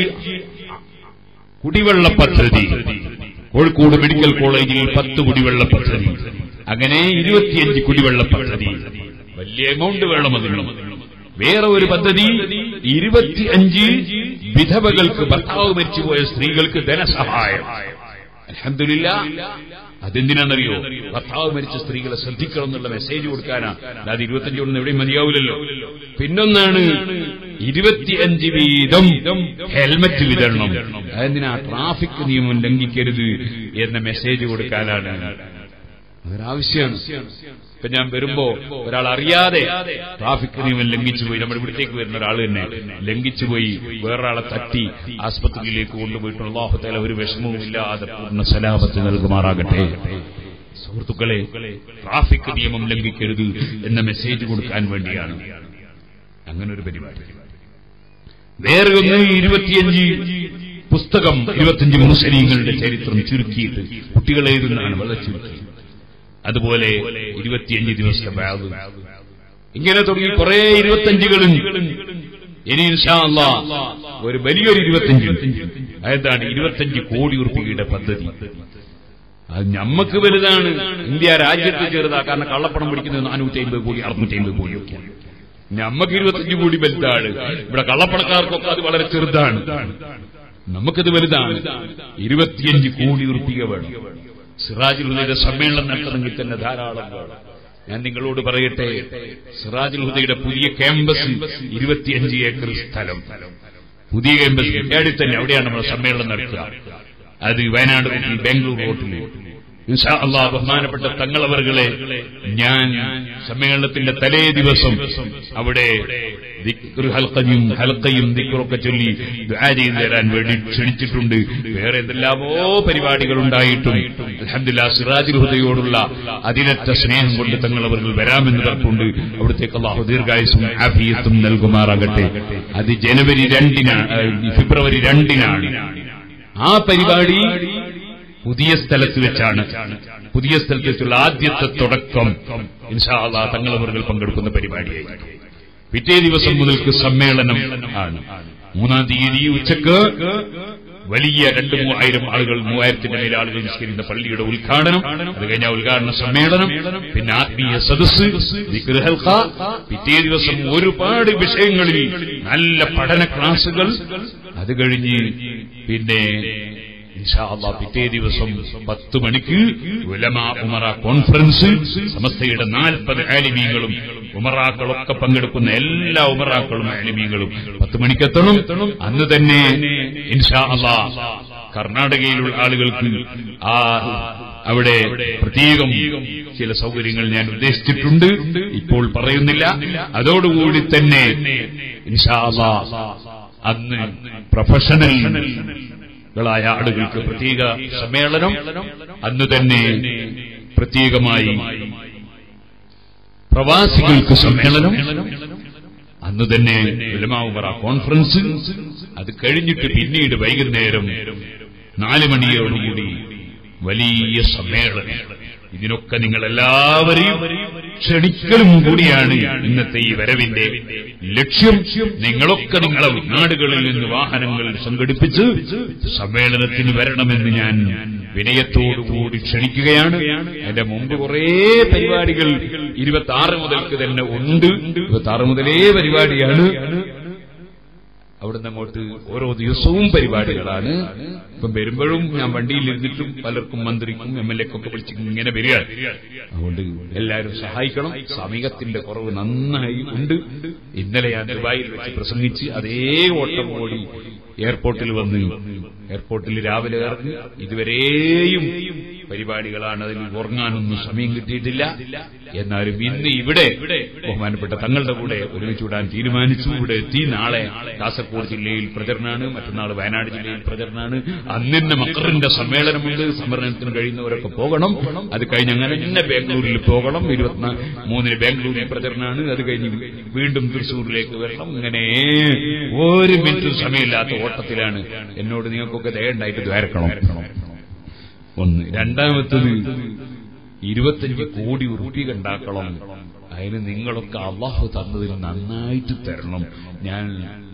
കുടിവെള്ള പദ്ധതി. കോഴിക്കോട് മെഡിക്കൽ കോളേജിൽ പത്ത് കുടിവെള്ള പദ്ധതി. അങ്ങനെ ഇരുപത്തിയഞ്ച് കുടിവെള്ള പദ്ധതി. വലിയ എമൗണ്ട് വേണം അതിന്. വേറെ ഒരു പദ്ധതി ഇരുപത്തിയഞ്ച് വിധവകൾക്ക്, ഭർത്താവ് മരിച്ചുപോയ സ്ത്രീകൾക്ക് ധനസഹായം. അൽഹംദുലില്ലാഹ്. അതെന്തിനാണെന്നറിയോ? ഭർത്താവ് മരിച്ച സ്ത്രീകളെ ശ്രദ്ധിക്കണം എന്നുള്ള മെസ്സേജ് കൊടുക്കാനാ. അല്ലാതെ ഇരുപത്തിയഞ്ചൊന്നും എവിടെയും മതിയാവില്ലല്ലോ. പിന്നൊന്നാണ് ഇരുപത്തിയഞ്ച് വീതം ഹെൽമറ്റ് വിതരണം. അതെന്തിനാ? ട്രാഫിക് നിയമം ലംഘിക്കരുത് എന്ന മെസ്സേജ് കൊടുക്കാനാണ്. അതൊരാവശ്യമാണ്. ഇപ്പൊ ഞാൻ വരുമ്പോ ഒരാൾ അറിയാതെ ട്രാഫിക് നിയമം ലംഘിച്ചുപോയി, നമ്മുടെ ഇവിടത്തേക്ക് വരുന്ന ഒരാൾ തന്നെ ലംഘിച്ചുപോയി വേറൊരാളെ തട്ടി ആസ്പത്രിയിലേക്ക് കൊണ്ടുപോയിട്ട് അല്ലാഹു തആല ഒരു വിഷമവും ഇല്ലാതെ പൂർണ്ണ സലാമത്ത് നൽകുമാറാകട്ടെ. സുഹൃത്തുക്കളെ, ട്രാഫിക് നിയമം ലംഘിക്കരുത് എന്ന മെസ്സേജ് കൊടുക്കാൻ വേണ്ടിയാണ് അങ്ങനൊരു പരിപാടി. വേറെ ഒന്ന് ഇരുപത്തിയഞ്ച് പുസ്തകം, ഇരുപത്തിയഞ്ച് മുസ്ലിങ്ങളുടെ ചരിത്രം ചുരുക്കിയിട്ട് കുട്ടികൾ എഴുതുന്നതാണ്, വളരെ ചുരുക്കി. അതുപോലെ ഇരുപത്തിയഞ്ച് ദിവസത്തെ ബാഗ്, ഇങ്ങനെ തുടങ്ങി കുറെ ഇരുപത്തഞ്ചുകളും. ഇനി ഇൻഷാ അല്ലാഹ് ഒരു വലിയൊരു ഇരുപത്തഞ്ച്. അതെന്താണ്? ഇരുപത്തഞ്ച് കോടി ഉറുപ്പികയുടെ പദ്ധതി. അത് ഞമ്മക്ക് വലുതാണ്, ഇന്ത്യ രാജ്യത്ത് ചെറുതാ. കാരണം കള്ളപ്പണം പിടിക്കുന്നത് നാനൂറ്റി അമ്പത് കോടി അറുന്നൂറ്റി അമ്പത് കോടിയൊക്കെ. ഞമ്മക്ക് ഇരുപത്തഞ്ച് കോടി വലുതാണ്. ഇവിടെ കള്ളപ്പണക്കാർക്കൊക്കെ അത് വളരെ ചെറുതാണ്. നമുക്കത് വലുതാണ്. ഇരുപത്തിയഞ്ച് കോടി ഉറുപ്പിക വേണം. സിറാജുൽ ഹുദയുടെ സമ്മേളനം നടത്തണമെങ്കിൽ തന്നെ ധാരാളം വേണം. ഞാൻ നിങ്ങളോട് പറയട്ടെ, സിറാജുൽ ഹുദയുടെ പുതിയ ക്യാമ്പസ് ഇരുപത്തിയഞ്ച് ഏക്കർ സ്ഥലം, പുതിയ ക്യാമ്പസ് ഏടി തന്നെ. അവിടെയാണ് നമ്മൾ സമ്മേളനം നടത്തുക. അത് വയനാട് ബാംഗ്ലൂർ റോഡിൽ. ഇൻഷാ അല്ലാഹ് ബഹുമാനപ്പെട്ട തങ്ങളവറുകളെ ഞാൻ സമ്മേളനത്തിന്റെ തലേ ദിവസം അവിടെ ദിക്ർ ഹൽഖയും ഹൽഖയും ദിക്റൊക്കെ ചൊല്ലി ദുആ ചെയ്തു തരാൻ വേണ്ടി ക്ഷണിച്ചിട്ടുണ്ട്. വേറെ എന്തെല്ലാമോ പരിപാടികളുണ്ടായിട്ടും അൽഹംദുലില്ലാഹ് സിറാജുൽ ഹുദയോടുള്ള അതിനറ്റ സ്നേഹം കൊണ്ട് തങ്ങളവറുകൾ വരാമെന്ന് പറഞ്ഞുകൊണ്ട് അവിടത്തേക്ക് അല്ലാഹു ദീർഘായുസ്സും ആഫിയത്തും നൽകുമാറാകട്ടെ. അത് ജനുവരി രണ്ടിനാണ്, ഫെബ്രുവരി രണ്ടിനാണ്. ആ പരിപാടി പുതിയ സ്ഥലത്ത് വെച്ചാണ്. പുതിയ സ്ഥലത്ത് വെച്ചുള്ള ആദ്യത്തെ തുടക്കം ഇൻഷാ അല്ലാഹ് തങ്ങളവറുകൾ പങ്കെടുക്കുന്ന പരിപാടിയായിരിക്കും. പിറ്റേ ദിവസം മുതൽക്ക് സമ്മേളനം ആണ്. മൂന്നാം തീയതി ഉച്ചക്ക് വലിയ രണ്ട് മൂവായിരം ആളുകൾ, മൂവായിരത്തിന്റെ മേലെ ആളുകൾ നിസ്കരിക്കുന്ന പള്ളിയുടെ ഉദ്ഘാടനം. അത് കഴിഞ്ഞാൽ ഉദ്ഘാടന സമ്മേളനം, പിന്നെ ആത്മീയ സദസ്സ്, ദിക്ർ ഹൽഖ. പിറ്റേ ദിവസം ഒരുപാട് വിഷയങ്ങളിൽ നല്ല പഠന ക്ലാസുകൾ. അത് കഴിഞ്ഞ് പിന്നെ ഇൻഷാ അല്ലാഹ് പിറ്റേ ദിവസം പത്ത് മണിക്ക് ഉലമാ ഉമറ കോൺഫറൻസ്. സമസ്തയുടെ നാൽപ്പത് ആലിമീങ്ങളും ഉമറാക്കളൊക്കെ പങ്കെടുക്കുന്ന എല്ലാ ഉമറാക്കളും ആലിമീങ്ങളും പത്ത് മണിക്കെത്തണം. അന്ന് തന്നെ ഇൻഷാ അല്ലാഹ് കർണാടകയിലുള്ള ആളുകൾക്ക് ആ അവിടെ പ്രത്യേകം ചില സൗകര്യങ്ങൾ ഞാൻ ഉദ്ദേശിച്ചിട്ടുണ്ട്, ഇപ്പോൾ പറയുന്നില്ല. അതോടുകൂടി തന്നെ ഇൻഷാ അല്ലാഹ് അന്ന് പ്രൊഫഷണലുകളായ ആളുകൾക്ക് പ്രത്യേക സമ്മേളനം, അന്ന് തന്നെ പ്രത്യേകമായി പ്രവാസികൾക്ക് സമ്മേളനം, അന്ന് തന്നെ ഉലമാ ഉമറ കോൺഫറൻസ്, അത് കഴിഞ്ഞിട്ട് പിന്നീട് വൈകുന്നേരം നാല് മണിയോടുകൂടി വലിയ സമ്മേളനം. ഇതിനൊക്കെ നിങ്ങളെല്ലാവരെയും ക്ഷണിക്കലും കൂടിയാണ് ഇന്നത്തെ ഈ വരവിന്റെ ലക്ഷ്യം. നിങ്ങളൊക്കെ നിങ്ങളെ നാടുകളിൽ നിന്ന് വാഹനങ്ങൾ സംഘടിപ്പിച്ച് സമ്മേളനത്തിന് വരണമെന്ന് ഞാൻ വിനയത്തോടുകൂടി ക്ഷണിക്കുകയാണ്. അതിന്റെ മുമ്പ് കുറേ പരിപാടികൾ ഇരുപത്തി ആറ് മുതൽക്ക് തന്നെ ഉണ്ട്. ഇരുപത്തി ആറ് മുതലേ പരിപാടിയാണ്. അവിടുന്ന് അങ്ങോട്ട് ഓരോ ദിവസവും പരിപാടികളാണ്. ഇപ്പം വരുമ്പോഴും ഞാൻ വണ്ടിയിൽ ഇരുന്നിട്ടും പലർക്കും മന്ത്രിക്കും എം എൽ എക്കൊക്കെ വിളിച്ച് ഇങ്ങനെ വരിക. അതുകൊണ്ട് എല്ലാവരും സഹായിക്കണം. സമീകത്തിന്റെ കുറവ് നന്നായി ഉണ്ട്. ഇന്നലെ ഞാൻ ദുബായിൽ വെച്ച് പ്രസംഗിച്ച് അതേ ഓട്ടം ഓടി എയർപോർട്ടിൽ വന്ന് എയർപോർട്ടിൽ രാവിലെ ഇറങ്ങി ഇതുവരെയും പരിപാടികളാണ്. അതിൽ ഉറങ്ങാനൊന്നും സമയം കിട്ടിയിട്ടില്ല. എന്നാലും ഇന്ന് ഇവിടെ ബഹുമാനപ്പെട്ട തങ്ങളുടെ കൂടെ ഒരുമിച്ച് വിടാൻ തീരുമാനിച്ചു. ഇവിടെ എത്തി. നാളെ കാസർഗോഡ് ജില്ലയിൽ പ്രചരണമാണ്, മറ്റന്നാൾ വയനാട് ജില്ലയിൽ പ്രചരണമാണ്. അന്നിന്നെ മക്കറിന്റെ സമ്മേളനമുണ്ട്. സമ്മേളനത്തിന് കഴിയുന്നവരൊക്കെ പോകണം. അത് കഴിഞ്ഞ് അങ്ങനെ തന്നെ ബാംഗ്ലൂരിൽ പോകണം. ഇരുപത്തി മൂന്നിന് ബാംഗ്ലൂരിൽ പ്രചരണമാണ്. അത് കഴിഞ്ഞ് വീണ്ടും തൃശ്ശൂരിലേക്ക് വരണം. ഇങ്ങനെ ഒരു മിനിറ്റും സമയമില്ലാത്ത ഓട്ടത്തിലാണ്. എന്നോട് നിങ്ങൾക്കൊക്കെ ദയുണ്ടായിട്ട് ദ്വാരക്കണം. ഒന്ന്. രണ്ടാമത്തത് ഇരുപത്തഞ്ച് കോടി ഉറുപ്പിക ഉണ്ടാക്കണം. അതിന് നിങ്ങളൊക്കെ അള്ളാഹു തന്നതിൽ നന്നായിട്ട് തരണം. ഞാൻ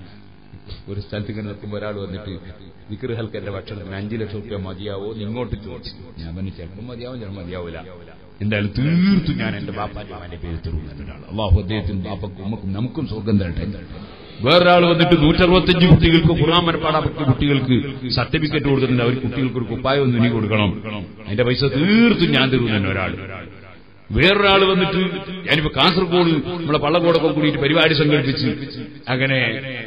ഒരു സ്ഥലത്ത് ഇങ്ങനെ നിൽക്കുമ്പോൾ ഒരാൾ വന്നിട്ട് വിക്ർ ഹൽക്കന്റെ ഭക്ഷണത്തിന് അഞ്ചു ലക്ഷം റുപ്യ മതിയാവോ ഇങ്ങോട്ട് ചോദിച്ചു. ഞാൻ പറഞ്ഞു ചിലപ്പോൾ മതിയാവും, ചിലപ്പോൾ മതിയാവില്ല. എന്തായാലും തീർത്തും ഞാൻ എന്റെ ബാപ്പാന്റെ അവന്റെ പേര് തരുന്നൊരാൾ. അള്ളാഹു അദ്ദേഹത്തിന് ബാപ്പക്കും ഉമ്മക്കും നമുക്കും സ്വർഗം തരട്ടെ. വേറൊരാൾ വന്നിട്ട് നൂറ്ററുപത്തഞ്ച് കുട്ടികൾക്ക് ഖുർആൻ മനപ്പാടാക്കിയ കുട്ടികൾക്ക് സർട്ടിഫിക്കറ്റ് കൊടുക്കുന്നുണ്ട്. അവർ കുട്ടികൾക്ക് ഒരു കുപ്പായം ഒന്ന് ഇനി കൊടുക്കണം. അതിന്റെ പൈസ തീർത്തും ഞാൻ തരുന്നു ഒരാൾ. വേറൊരാൾ വന്നിട്ട് ഞാനിപ്പോ കാസർഗോഡ് നമ്മളെ പള്ളക്കോടൊക്കെ കൂടിയിട്ട് പരിപാടി സംഘടിപ്പിച്ച് അങ്ങനെ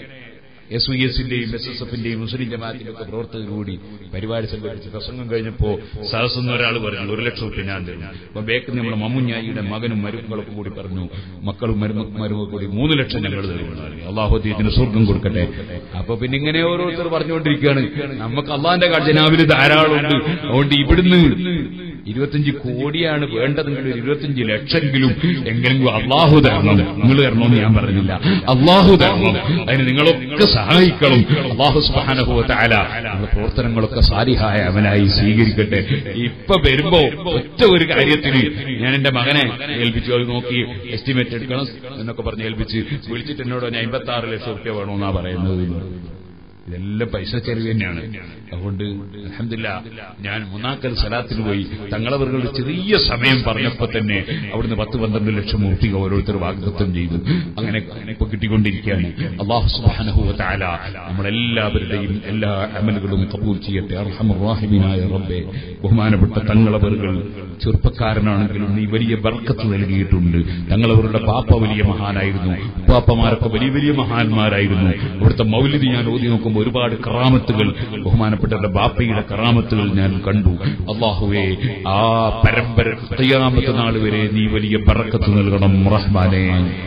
എസ് വി എസിന്റെയും എസ് എസ് എഫിന്റെയും മുസ്ലിം ജമാഅത്തിന്റെയും ഒക്കെ പ്രവർത്തകരോടുകൂടി പരിപാടി സംഘടിപ്പിച്ച് പ്രസംഗം കഴിഞ്ഞപ്പോ സദസ്സെന്ന് ഒരാൾ പറഞ്ഞു ഒരു ലക്ഷം റുപ്യ ഞാൻ തരും. അപ്പൊ ബേക്കിൽ നമ്മുടെ മമ്മുഞ്ഞായിയുടെ മകനും മരുമക്കളൊക്കെ കൂടി പറഞ്ഞു മക്കളും മരുമക്കളും കൂടി മൂന്ന് ലക്ഷം ഞങ്ങൾ തരുമെന്ന് പറഞ്ഞു. അള്ളാഹു ഇതിന് സ്വർഗം കൊടുക്കട്ടെ. അപ്പൊ പിന്നെ ഇങ്ങനെ ഓരോരുത്തർ പറഞ്ഞുകൊണ്ടിരിക്കുകയാണ്. നമുക്ക് അള്ളാന്റെ ഖജനാവിൽ ധാരാളമുണ്ട്. അതുകൊണ്ട് ഇവിടുന്ന് ഇരുപത്തിയഞ്ച് കോടിയാണ് വേണ്ടതെങ്കിൽ ഒരു ഇരുപത്തിയഞ്ച് ലക്ഷമെങ്കിലും എങ്കിലും അള്ളാഹു തരണം. നിങ്ങൾ തരണമെന്ന് ഞാൻ പറഞ്ഞില്ല, അള്ളാഹു തരണം. അതിന് നിങ്ങളൊക്കെ സഹായിക്കണം. അള്ളാഹു സുബ്ഹാനഹു വ തആല നമ്മുടെ പ്രവർത്തനങ്ങളൊക്കെ സാലിഹായ അമലായി സ്വീകരിക്കട്ടെ. ഇപ്പൊ വരുമ്പോ ഒറ്റ ഒരു കാര്യത്തിന് ഞാൻ എന്റെ മകനെ ഏൽപ്പിച്ചു. അത് നോക്കി എസ്റ്റിമേറ്റ് എടുക്കണം എന്നൊക്കെ പറഞ്ഞ് ഏൽപ്പിച്ച് വിളിച്ചിട്ട് എന്നോട് ഞാൻ അമ്പത്തി ആറ് ലക്ഷം റുപ്യ വേണമെന്നാ പറയുന്നത്. ഇതെല്ലാം പൈസ ചെലവ് തന്നെയാണ്. അതുകൊണ്ട് അൽഹംദുലില്ലാഹ് ഞാൻ മുനാക്കൽ സലാത്തിന് പോയി തങ്ങളവരുടെ ചെറിയ സമയം പറഞ്ഞപ്പോ തന്നെ അവിടുന്ന് പത്ത് പന്ത്രണ്ട് ലക്ഷം ഉറുപ്പിക ഓരോരുത്തർ വാഗ്ദത്തം ചെയ്തു. അങ്ങനെ ഇപ്പൊ കിട്ടിക്കൊണ്ടിരിക്കുകയാണ്. അല്ലാഹു സുബ്ഹാനഹു വ തആല നമ്മളെല്ലാവരുടെയും എല്ലാ അമലുകളും ഖബൂൽ ചെയ്യട്ടെ. അർഹമർ റഹീമീനായ റബ്ബേ, ബഹുമാനപ്പെട്ട തങ്ങളവറുകൾ ചെറുപ്പക്കാരനാണെങ്കിലും നീ വലിയ ബർക്കത്ത് നൽകിയിട്ടുണ്ട്. തങ്ങളവരുടെ പാപ്പ വലിയ മഹാനായിരുന്നു, ഉപ്പാപ്പമാരൊക്കെ വലിയ വലിയ മഹാന്മാരായിരുന്നു. അവിടുത്തെ മൗലിദ് ഞാൻ ഓതി നോക്കുമ്പോൾ ഒരുപാട് കറാമത്തുകൾ, ബഹുമാനപ്പെട്ടവരുടെ ബാപ്പയുടെ കറാമത്തുകൾ ഞാൻ കണ്ടു. അല്ലാഹുവേ, ആ പരമ്പര ഖിയാമത്ത് നാൾ വരെ നീ വലിയ ബർക്കത്ത് നൽകണം റഹ്മാനേ.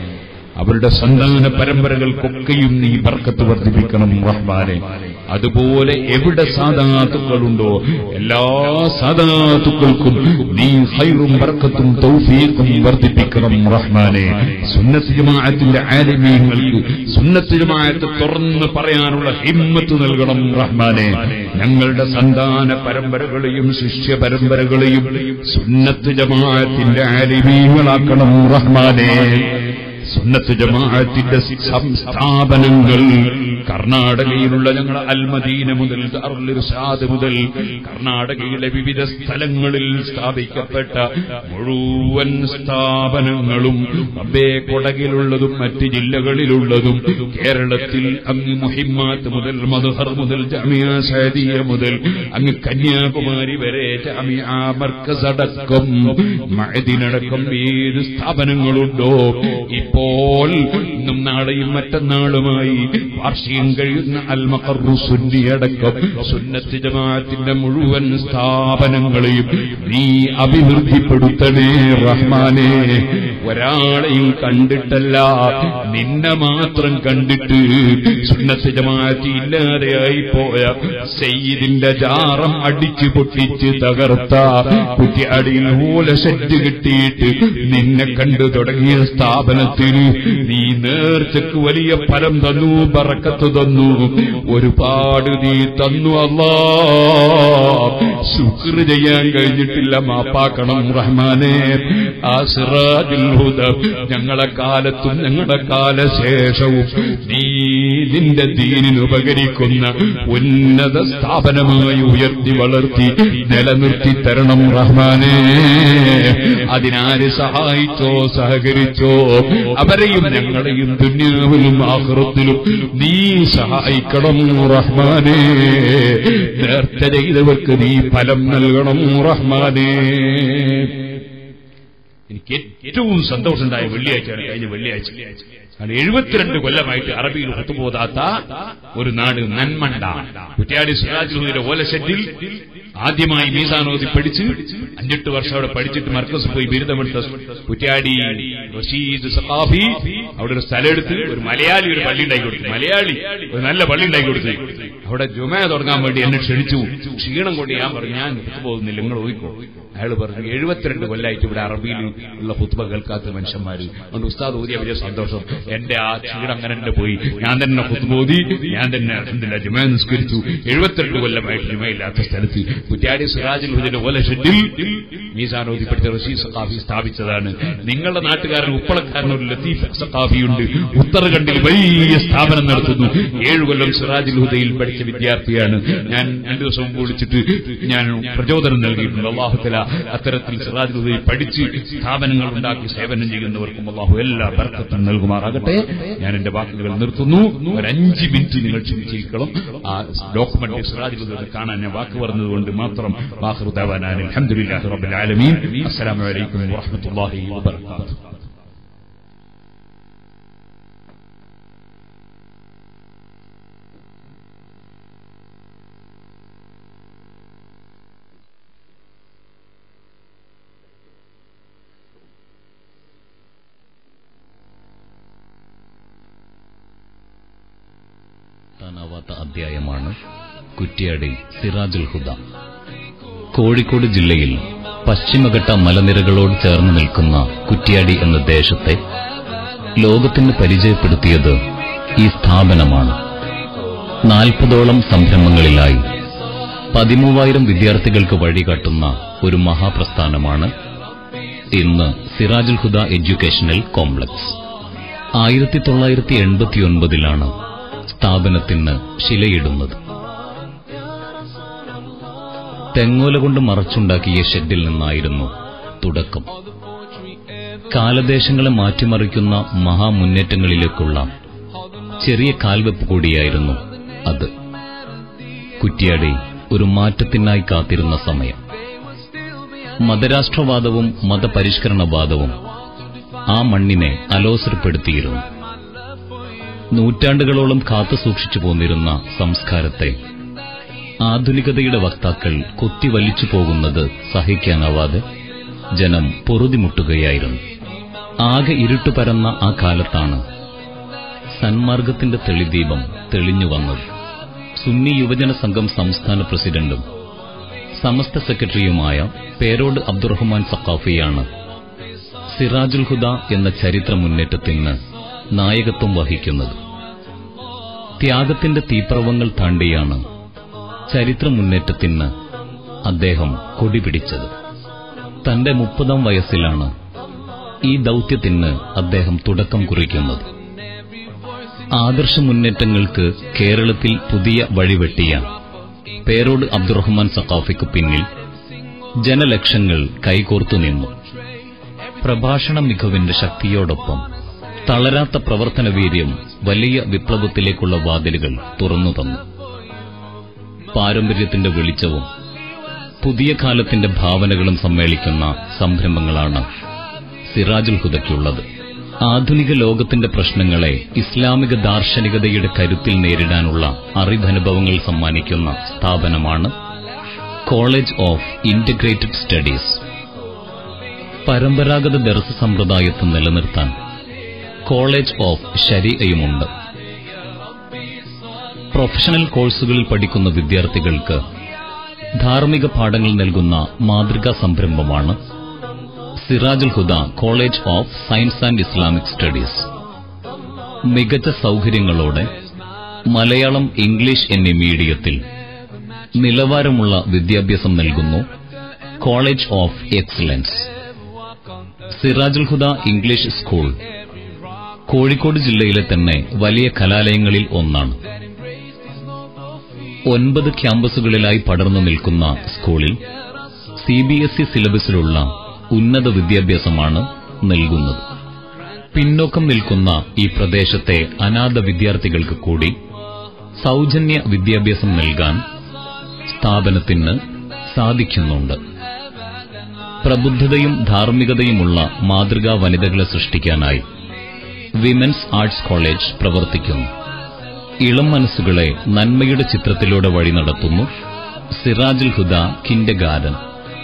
അവരുടെ സന്താന പരമ്പരകൾക്കൊക്കെയും നീ ബർക്കത്ത് വർദ്ധിപ്പിക്കണം റഹ്മാനേ. അതുപോലെ എവിടെ സാദാത്തുക്കളുണ്ടോ എല്ലാ സാദാത്തുക്കൾക്കും നീ ഖൈറും ബർക്കത്തും തൗഫീഖും വർദ്ധിപ്പിക്കണം റഹ്മാനേ. സുന്നത്ത് ജമാഅത്തിന്റെ ആലിമീങ്ങൾക്ക് സുന്നത്ത് ജമാഅത്ത് തുറന്ന് പറയാനുള്ള ഹിമ്മത്ത് നൽകണം റഹ്മാനേ. ഞങ്ങളുടെ സന്താന പരമ്പരകളെയും ശിഷ്യ പരമ്പരകളെയും സുന്നത്ത് ജമാഅത്തിന്റെ ആലിമീങ്ങളാക്കണം റഹ്മാനേ. സുന്നത്ത് ജമാഅത്തിന്റെ സ്ഥാപനങ്ങൾ കർണാടകയിലുള്ള ഞങ്ങൾ അൽമദീന മുതൽ ദാറുൽ ഇർശാദ് മുതൽ കർണാടകയിലെ വിവിധ സ്ഥലങ്ങളിൽ സ്ഥാപിക്കപ്പെട്ട മുഴുവൻ സ്ഥാപനങ്ങളും റബ്ബേ, കൊടകിലുള്ളതും മറ്റ് ജില്ലകളിലുള്ളതും കേരളത്തിൽ അങ്ങ് മുഹിമ്മാത്ത് മുതൽ മദ്ഹർ മുതൽ ജാമിഅ സഅദിയ മുതൽ അങ്ങ് കന്യാകുമാരി വരെ ജാമിഅ മർക്കസ് അടക്കം മഅദിനടക്കം ഏത് സ്ഥാപനങ്ങളുണ്ടോ ഇപ്പോൾ ഇപ്പോൾ ഇന്നും നാളെയും മറ്റന്നാളുമായി വാർഷികം കഴിയുന്ന അൽ മഖറു സുന്നിയടക്കം സുന്നത്ത് ജമാഅത്തിന്റെ മുഴുവൻ സ്ഥാപനങ്ങളെയും നീ അഭിവൃദ്ധിപ്പെടുത്തണേ റഹ്മാനേ. ഒരാളെയും കണ്ടിട്ടല്ല, നിന്നെ മാത്രം കണ്ടിട്ട് സുന്നത്ത് ജമാഅത്ത് ഇല്ലാതെയായി പോയ സയ്യിദിന്റെ ജാറം അടിച്ചു പൊട്ടിച്ച് തകർത്ത കുറ്റിയാടിയിൽ മൂലശെറ്റ് കിട്ടിയിട്ട് നിന്നെ കണ്ടു തുടങ്ങിയ സ്ഥാപനത്തിന് നീ നേർച്ചക്ക് വലിയ ഫലം തന്നു, ബറക്കത്ത് തന്നു, ഒരുപാട് നീ തന്നു അല്ലാഹ്. ശുക്ർ ചെയ്യാൻ കഴിഞ്ഞിട്ടില്ല, മാപ്പാക്കണം റഹ്മാനേ. ആ സിറാജുൽ ഹുദ ഞങ്ങളെ കാലത്തും ഞങ്ങളുടെ കാലശേഷവും നീ നിന്റെ ദീനിന് ഉപകരിക്കുന്ന ഉന്നത സ്ഥാപനമായി ഉയർത്തി വളർത്തി നിലനിർത്തി തരണം റഹ്മാനേ. അതിനാര് സഹായിച്ചോ സഹകരിച്ചോ അവരെയും ഞങ്ങളെയും ദുനിയാവിലും ആഖിറത്തിലും നീ സഹായിക്കണം റഹ്മാനേ. നേർച്ച ചെയ്തവർക്ക് നീ ഫലം നൽകണം റഹ്മാനേ. എനിക്ക് ഏറ്റവും സന്തോഷമുണ്ടായ വെള്ളിയാഴ്ചയാണ് കഴിഞ്ഞ വെള്ളിയാഴ്ച. കാരണം എഴുപത്തിരണ്ട് കൊല്ലമായിട്ട് അറബിയിൽ ഒത്തുപോതാത്ത ഒരു നാട് നന്മണ്ട കുറ്റ്യാടി സിറാജുൽ ഹുദയുടെ ഓലശെറ്റിൽ ആദ്യമായി മീസാനോദി പഠിച്ച് അഞ്ചെട്ട് വർഷം അവിടെ പഠിച്ചിട്ട് മർക്കസ് പോയി ബിരുദമെടുത്ത കുറ്റ്യാടി റഷീദ് സഖാഫി അവിടെ ഒരു സ്ഥലം എടുത്ത് ഒരു മലയാളി ഒരു പള്ളി ഉണ്ടാക്കി കൊടുത്തു. മലയാളി ഒരു നല്ല പള്ളി ഉണ്ടാക്കി കൊടുത്തു. അവിടെ ജുമ തുടങ്ങാൻ വേണ്ടി എന്നെ ക്ഷണിച്ചു. ക്ഷീണം കൊണ്ട് ഞാൻ പറഞ്ഞു ഞാൻ പോകുന്നില്ല, നിങ്ങൾ പോയിക്കോ. അയാൾ പറഞ്ഞു എഴുപത്തിരണ്ട് കൊല്ലായിട്ട് ഇവിടെ അറബിയിൽ ഉള്ള ഖുത്ബ കേൾക്കാത്ത മനുഷ്യന്മാര്. അതുകൊണ്ട് ഉസ്താദ് ഓതിയ വലിയ സന്തോഷം. എന്റെ ആ ക്ഷീണം അങ്ങനെ തന്നെ പോയി. ഞാൻ തന്നെ ഖുത്ബ ഓതി, ഞാൻ തന്നെ അൽഹംദുലില്ലാഹ് ജുമ നിസ്കരിച്ചു. എഴുപത്തിരണ്ട് കൊല്ലമായിട്ട് ജുമയില്ലാത്ത സ്ഥലത്ത് കുറ്റ്യാടി സിറാജുൽ ഹുദയുടെ ഓലഷെഡിൽ മീസാനോദി പഠിച്ച റഷീദ് സഖാഫി സ്ഥാപിച്ചതാണ്. നിങ്ങളുടെ നാട്ടുകാരൻ ഉപ്പളക്കാരൻ ഒരു ലത്തീഫ് സഖാഫിയുണ്ട്, ഉത്തർഖണ്ഡിൽ വലിയ സ്ഥാപനം നടത്തുന്നു. ഏഴു കൊല്ലം സിറാജുൽ ഹുദയിൽ പഠിച്ച വിദ്യാർത്ഥിയാണ്. ഞാൻ രണ്ടു ദിവസം മുമ്പ് വിളിച്ചിട്ട് ഞാൻ പ്രചോദനം നൽകിയിട്ടുണ്ട്. അല്ലാഹു തആല അത്തരത്തിൽ സിറാജുൽ ഹുദയിൽ പഠിച്ച് സ്ഥാപനങ്ങൾ ഉണ്ടാക്കി സേവനം ചെയ്യുന്നവർക്കും അല്ലാഹു എല്ലാ ബർക്കത്തും നൽകുമാറാകട്ടെ. ഞാൻ എന്റെ വാക്കുകൾ നിർത്തുന്നു. ഒരു അഞ്ച് മിനിറ്റ് നിങ്ങൾ ക്ഷമിച്ചിരിക്കണം. ആ ഡോക്യുമെന്റ് സിറാജുൽ ഹുദ കാണാൻ ഞാൻ വാക്ക് പറഞ്ഞതുകൊണ്ട് മാത്രം. ആഖിറു ദഅവാനാ അൽഹംദുലില്ലാഹി റബ്ബിൽ ആലമീൻ. അസ്സലാമു അലൈക്കും വറഹ്മത്തുള്ളാഹി വബറകാതുഹു. അധ്യായമാണ് കുറ്റ്യാടി സിറാജുൽ ഹുദ. കോഴിക്കോട് ജില്ലയിൽ പശ്ചിമഘട്ട മലനിരകളോട് ചേർന്ന് നിൽക്കുന്ന കുറ്റ്യാടി എന്ന ദേശത്തെ ലോകത്തിന് പരിചയപ്പെടുത്തിയത് ഈ സ്ഥാപനമാണ്. നാൽപ്പതോളം സംരംഭങ്ങളിലായി പതിമൂവായിരം വിദ്യാർത്ഥികൾക്ക് വഴികാട്ടുന്ന ഒരു മഹാപ്രസ്ഥാനമാണ് ഇന്ന് സിറാജുൽ ഹുദ എഡ്യൂക്കേഷണൽ കോംപ്ലക്സ്. ആയിരത്തി തൊള്ളായിരത്തി എൺപത്തിയൊൻപതിലാണ് സ്ഥാപനത്തിന് ശിലയിടുന്നത്. തെങ്ങോല കൊണ്ട് മറച്ചുണ്ടാക്കിയ ഷെഡിൽ നിന്നായിരുന്നു തുടക്കം. കാലദേശങ്ങളെ മാറ്റിമറിക്കുന്ന മഹാമുന്നേറ്റങ്ങളിലേക്കുള്ള ചെറിയ കാൽവെപ്പ് കൂടിയായിരുന്നു അത്. കുറ്റ്യാടി ഒരു മാറ്റത്തിനായി കാത്തിരുന്ന സമയം. മതരാഷ്ട്രവാദവും മതപരിഷ്കരണവാദവും ആ മണ്ണിനെ അലോസരപ്പെടുത്തിയിരുന്നു. നൂറ്റാണ്ടുകളോളം കാത്തുസൂക്ഷിച്ചു പോന്നിരുന്ന സംസ്കാരത്തെ ആധുനികതയുടെ വക്താക്കൾ കൊത്തിവലിച്ചു പോകുന്നത് സഹിക്കാനാവാതെ ജനം പൊറുതിമുട്ടുകയായിരുന്നു. ആകെ ഇരുട്ടു പരന്ന ആ കാലത്താണ് സന്മാർഗത്തിന്റെ തെളിദീപം തെളിഞ്ഞുവന്നത്. സുന്നി യുവജന സംഘം സംസ്ഥാന പ്രസിഡന്റും സമസ്ത സെക്രട്ടറിയുമായ പേരോട് അബ്ദുറഹ്മാൻ സഖാഫിയാണ് സിറാജുൽ ഹുദ എന്ന ചരിത്ര മുന്നേറ്റത്തിന് നായകത്വം വഹിക്കുന്നത്. ത്യാഗത്തിന്റെ തീപ്രവങ്ങൾ താണ്ടിയാണ് ചരിത്ര മുന്നേറ്റത്തിന് അദ്ദേഹം കൊടിപിടിച്ചത്. തന്റെ മുപ്പതാം വയസ്സിലാണ് ഈ ദൌത്യത്തിന് അദ്ദേഹം തുടക്കം കുറിക്കുന്നത്. ആദർശ മുന്നേറ്റങ്ങൾക്ക് കേരളത്തിൽ പുതിയ വഴിവെട്ടിയ പേരോട് അബ്ദുറഹ്മാൻ സഖാഫിക്ക് പിന്നിൽ ജനലക്ഷങ്ങൾ കൈകോർത്തു നിന്നു. പ്രഭാഷണ മികവിന്റെ ശക്തിയോടൊപ്പം തളരാത്ത പ്രവർത്തനവീര്യം വലിയ വിപ്ലവത്തിലേക്കുള്ള വാതിലുകൾ തുറന്നു തന്നു. പാരമ്പര്യത്തിന്റെ വെളിച്ചവും പുതിയ കാലത്തിന്റെ ഭാവനകളും സമ്മേളിക്കുന്ന സംരംഭങ്ങളാണ് സിറാജുൽ ഹുദയ്ക്കുള്ളത്. ആധുനിക ലോകത്തിന്റെ പ്രശ്നങ്ങളെ ഇസ്ലാമിക ദാർശനികതയുടെ കരുത്തിൽ നേരിടാനുള്ള അറിവനുഭവങ്ങൾ സമ്മാനിക്കുന്ന സ്ഥാപനമാണ് കോളേജ് ഓഫ് ഇന്റഗ്രേറ്റഡ് സ്റ്റഡീസ്. പരമ്പരാഗത ദർസ് സമ്പ്രദായത്തെ നിലനിർത്താൻ കോളേജ് ഓഫ് ശരീഅയുമുണ്ട്. പ്രൊഫഷണൽ കോഴ്സുകളിൽ പഠിക്കുന്ന വിദ്യാർത്ഥികൾക്ക് ധാർമ്മിക പാഠങ്ങൾ നൽകുന്ന മാതൃകാ സംരംഭമാണ് Sirajul Huda college of science and Islamic studies. മികച്ച സൌകര്യങ്ങളോടെ മലയാളം, ഇംഗ്ലീഷ് എന്നീ മീഡിയത്തിൽ നിലവാരമുള്ള വിദ്യാഭ്യാസം നൽകുന്നു college of excellence. Sirajul Huda English school Kozhikode ജില്ലയിലെ തന്നെ വലിയ കലാലയങ്ങളിൽ ഒന്നാണ്. ഒൻപത് ക്യാമ്പസുകളിലായി പടർന്നു നിൽക്കുന്ന സ്കൂളിൽ സി ബി എസ് ഇ സിലബസിലുള്ള ഉന്നത വിദ്യാഭ്യാസമാണ് നൽകുന്നത്. പിന്നോക്കം നിൽക്കുന്ന ഈ പ്രദേശത്തെ അനാഥ വിദ്യാർത്ഥികൾക്ക് കൂടി സൌജന്യ വിദ്യാഭ്യാസം നൽകാൻ സ്ഥാപനത്തിന് സാധിക്കുന്നുണ്ട്. പ്രബുദ്ധതയും ധാർമ്മികതയുമുള്ള മാതൃകാ വനിതകളെ സൃഷ്ടിക്കാനായി വിമൻസ് ആർട്സ് കോളേജ് പ്രവർത്തിക്കുന്നു. ഇളം മനസ്സുകളെ നന്മയുടെ ചിത്രത്തിലൂടെ വഴി നടത്തുന്നു സിറാജുൽ ഹുദ കിൻഡർഗാർട്ടൻ.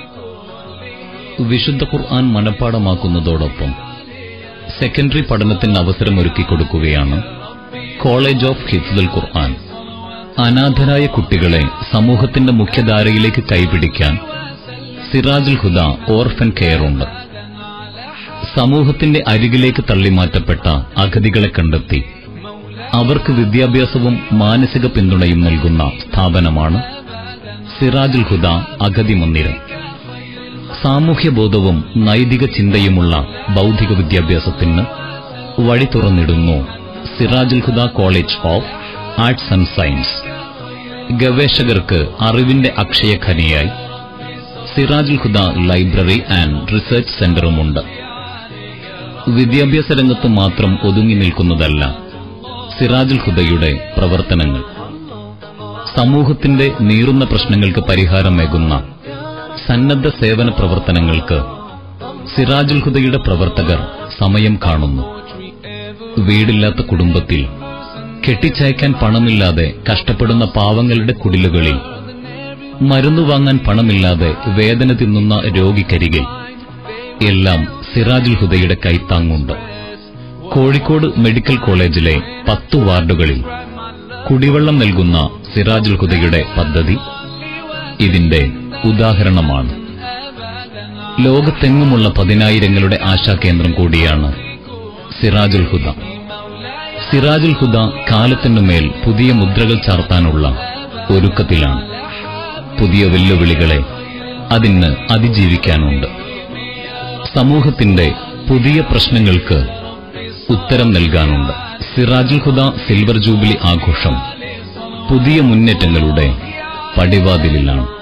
വിശുദ്ധ ഖുർആൻ മനഃപ്പാഠമാക്കുന്നതോടൊപ്പം സെക്കൻഡറി പഠനത്തിന് അവസരമൊരുക്കിക്കൊടുക്കുകയാണ് കോളേജ് ഓഫ് ഹിഫ്ദുൽ ഖുർആൻ. അനാഥരായ കുട്ടികളെ സമൂഹത്തിന്റെ മുഖ്യധാരയിലേക്ക് കൈപിടിക്കാൻ സിറാജുൽ ഹുദ ഓർഫൻ കെയർ ഉണ്ട്. സമൂഹത്തിന്റെ അരികിലേക്ക് തള്ളിമാറ്റപ്പെട്ട അഗതികളെ കണ്ടെത്തി അവർക്ക് വിദ്യാഭ്യാസവും മാനസിക പിന്തുണയും നൽകുന്ന സ്ഥാപനമാണ് സിറാജുൽ ഹുദ അഗതി മന്ദിരം. സാമൂഹ്യബോധവും നൈതിക ചിന്തയുമുള്ള ബൌദ്ധിക വിദ്യാഭ്യാസത്തിന് വഴി തുറന്നിടുന്നു Sirajul Huda college of arts and science. ഗവേഷകർക്ക് അറിവിന്റെ അക്ഷയഖനിയായി Sirajul Huda library and research സെന്ററുമുണ്ട്. വിദ്യാഭ്യാസ രംഗത്ത് മാത്രം ഒതുങ്ങി നിൽക്കുന്നതല്ല സിറാജുൽ ഹുദയുടെ പ്രവർത്തനങ്ങൾ. സമൂഹത്തിന്റെ നീറുന്ന പ്രശ്നങ്ങൾക്ക് പരിഹാരമേകുന്ന സന്നദ്ധ സേവന പ്രവർത്തനങ്ങൾക്ക് സിറാജുൽ ഹുദയുടെ പ്രവർത്തകർ സമയം കാണുന്നു. വീടില്ലാത്ത കുടുംബത്തിൽ കെട്ടിച്ചയക്കാൻ പണമില്ലാതെ കഷ്ടപ്പെടുന്ന പാവങ്ങളുടെ കുടിലുകളിൽ മരുന്നു വാങ്ങാൻ പണമില്ലാതെ വേദന തിന്നുന്ന രോഗിക്കരികിൽ എല്ലാം സിറാജുൽ ഹുദയുടെ കൈത്താങ്ങുണ്ട്. കോഴിക്കോട് മെഡിക്കൽ കോളേജിലെ പത്തു വാർഡുകളിൽ കുടിവെള്ളം നൽകുന്ന സിറാജുൽ ഹുദയുടെ പദ്ധതി ഇതിന്റെ ഉദാഹരണമാണ്. ലോകത്തെങ്ങുമുള്ള പതിനായിരങ്ങളുടെ ആശാകേന്ദ്രം കൂടിയാണ് സിറാജുൽ ഹുദ. സിറാജുൽ ഹുദ കാലത്തിനുമേൽ പുതിയ മുദ്രകൾ ചാർത്താനുള്ള ഒരുക്കത്തിലാണ്. പുതിയ വെല്ലുവിളികളെ അതിന് അതിജീവിക്കാനുണ്ട്. സമൂഹത്തിന്റെ പുതിയ പ്രശ്നങ്ങൾക്ക് ഉത്തരം നൽകാനുണ്ട്. സിറാജുൽ ഹുദ സിൽവർ ജൂബിലി ആഘോഷം പുതിയ മുന്നേറ്റങ്ങളുടെ പടിവാതിലിലാണ്.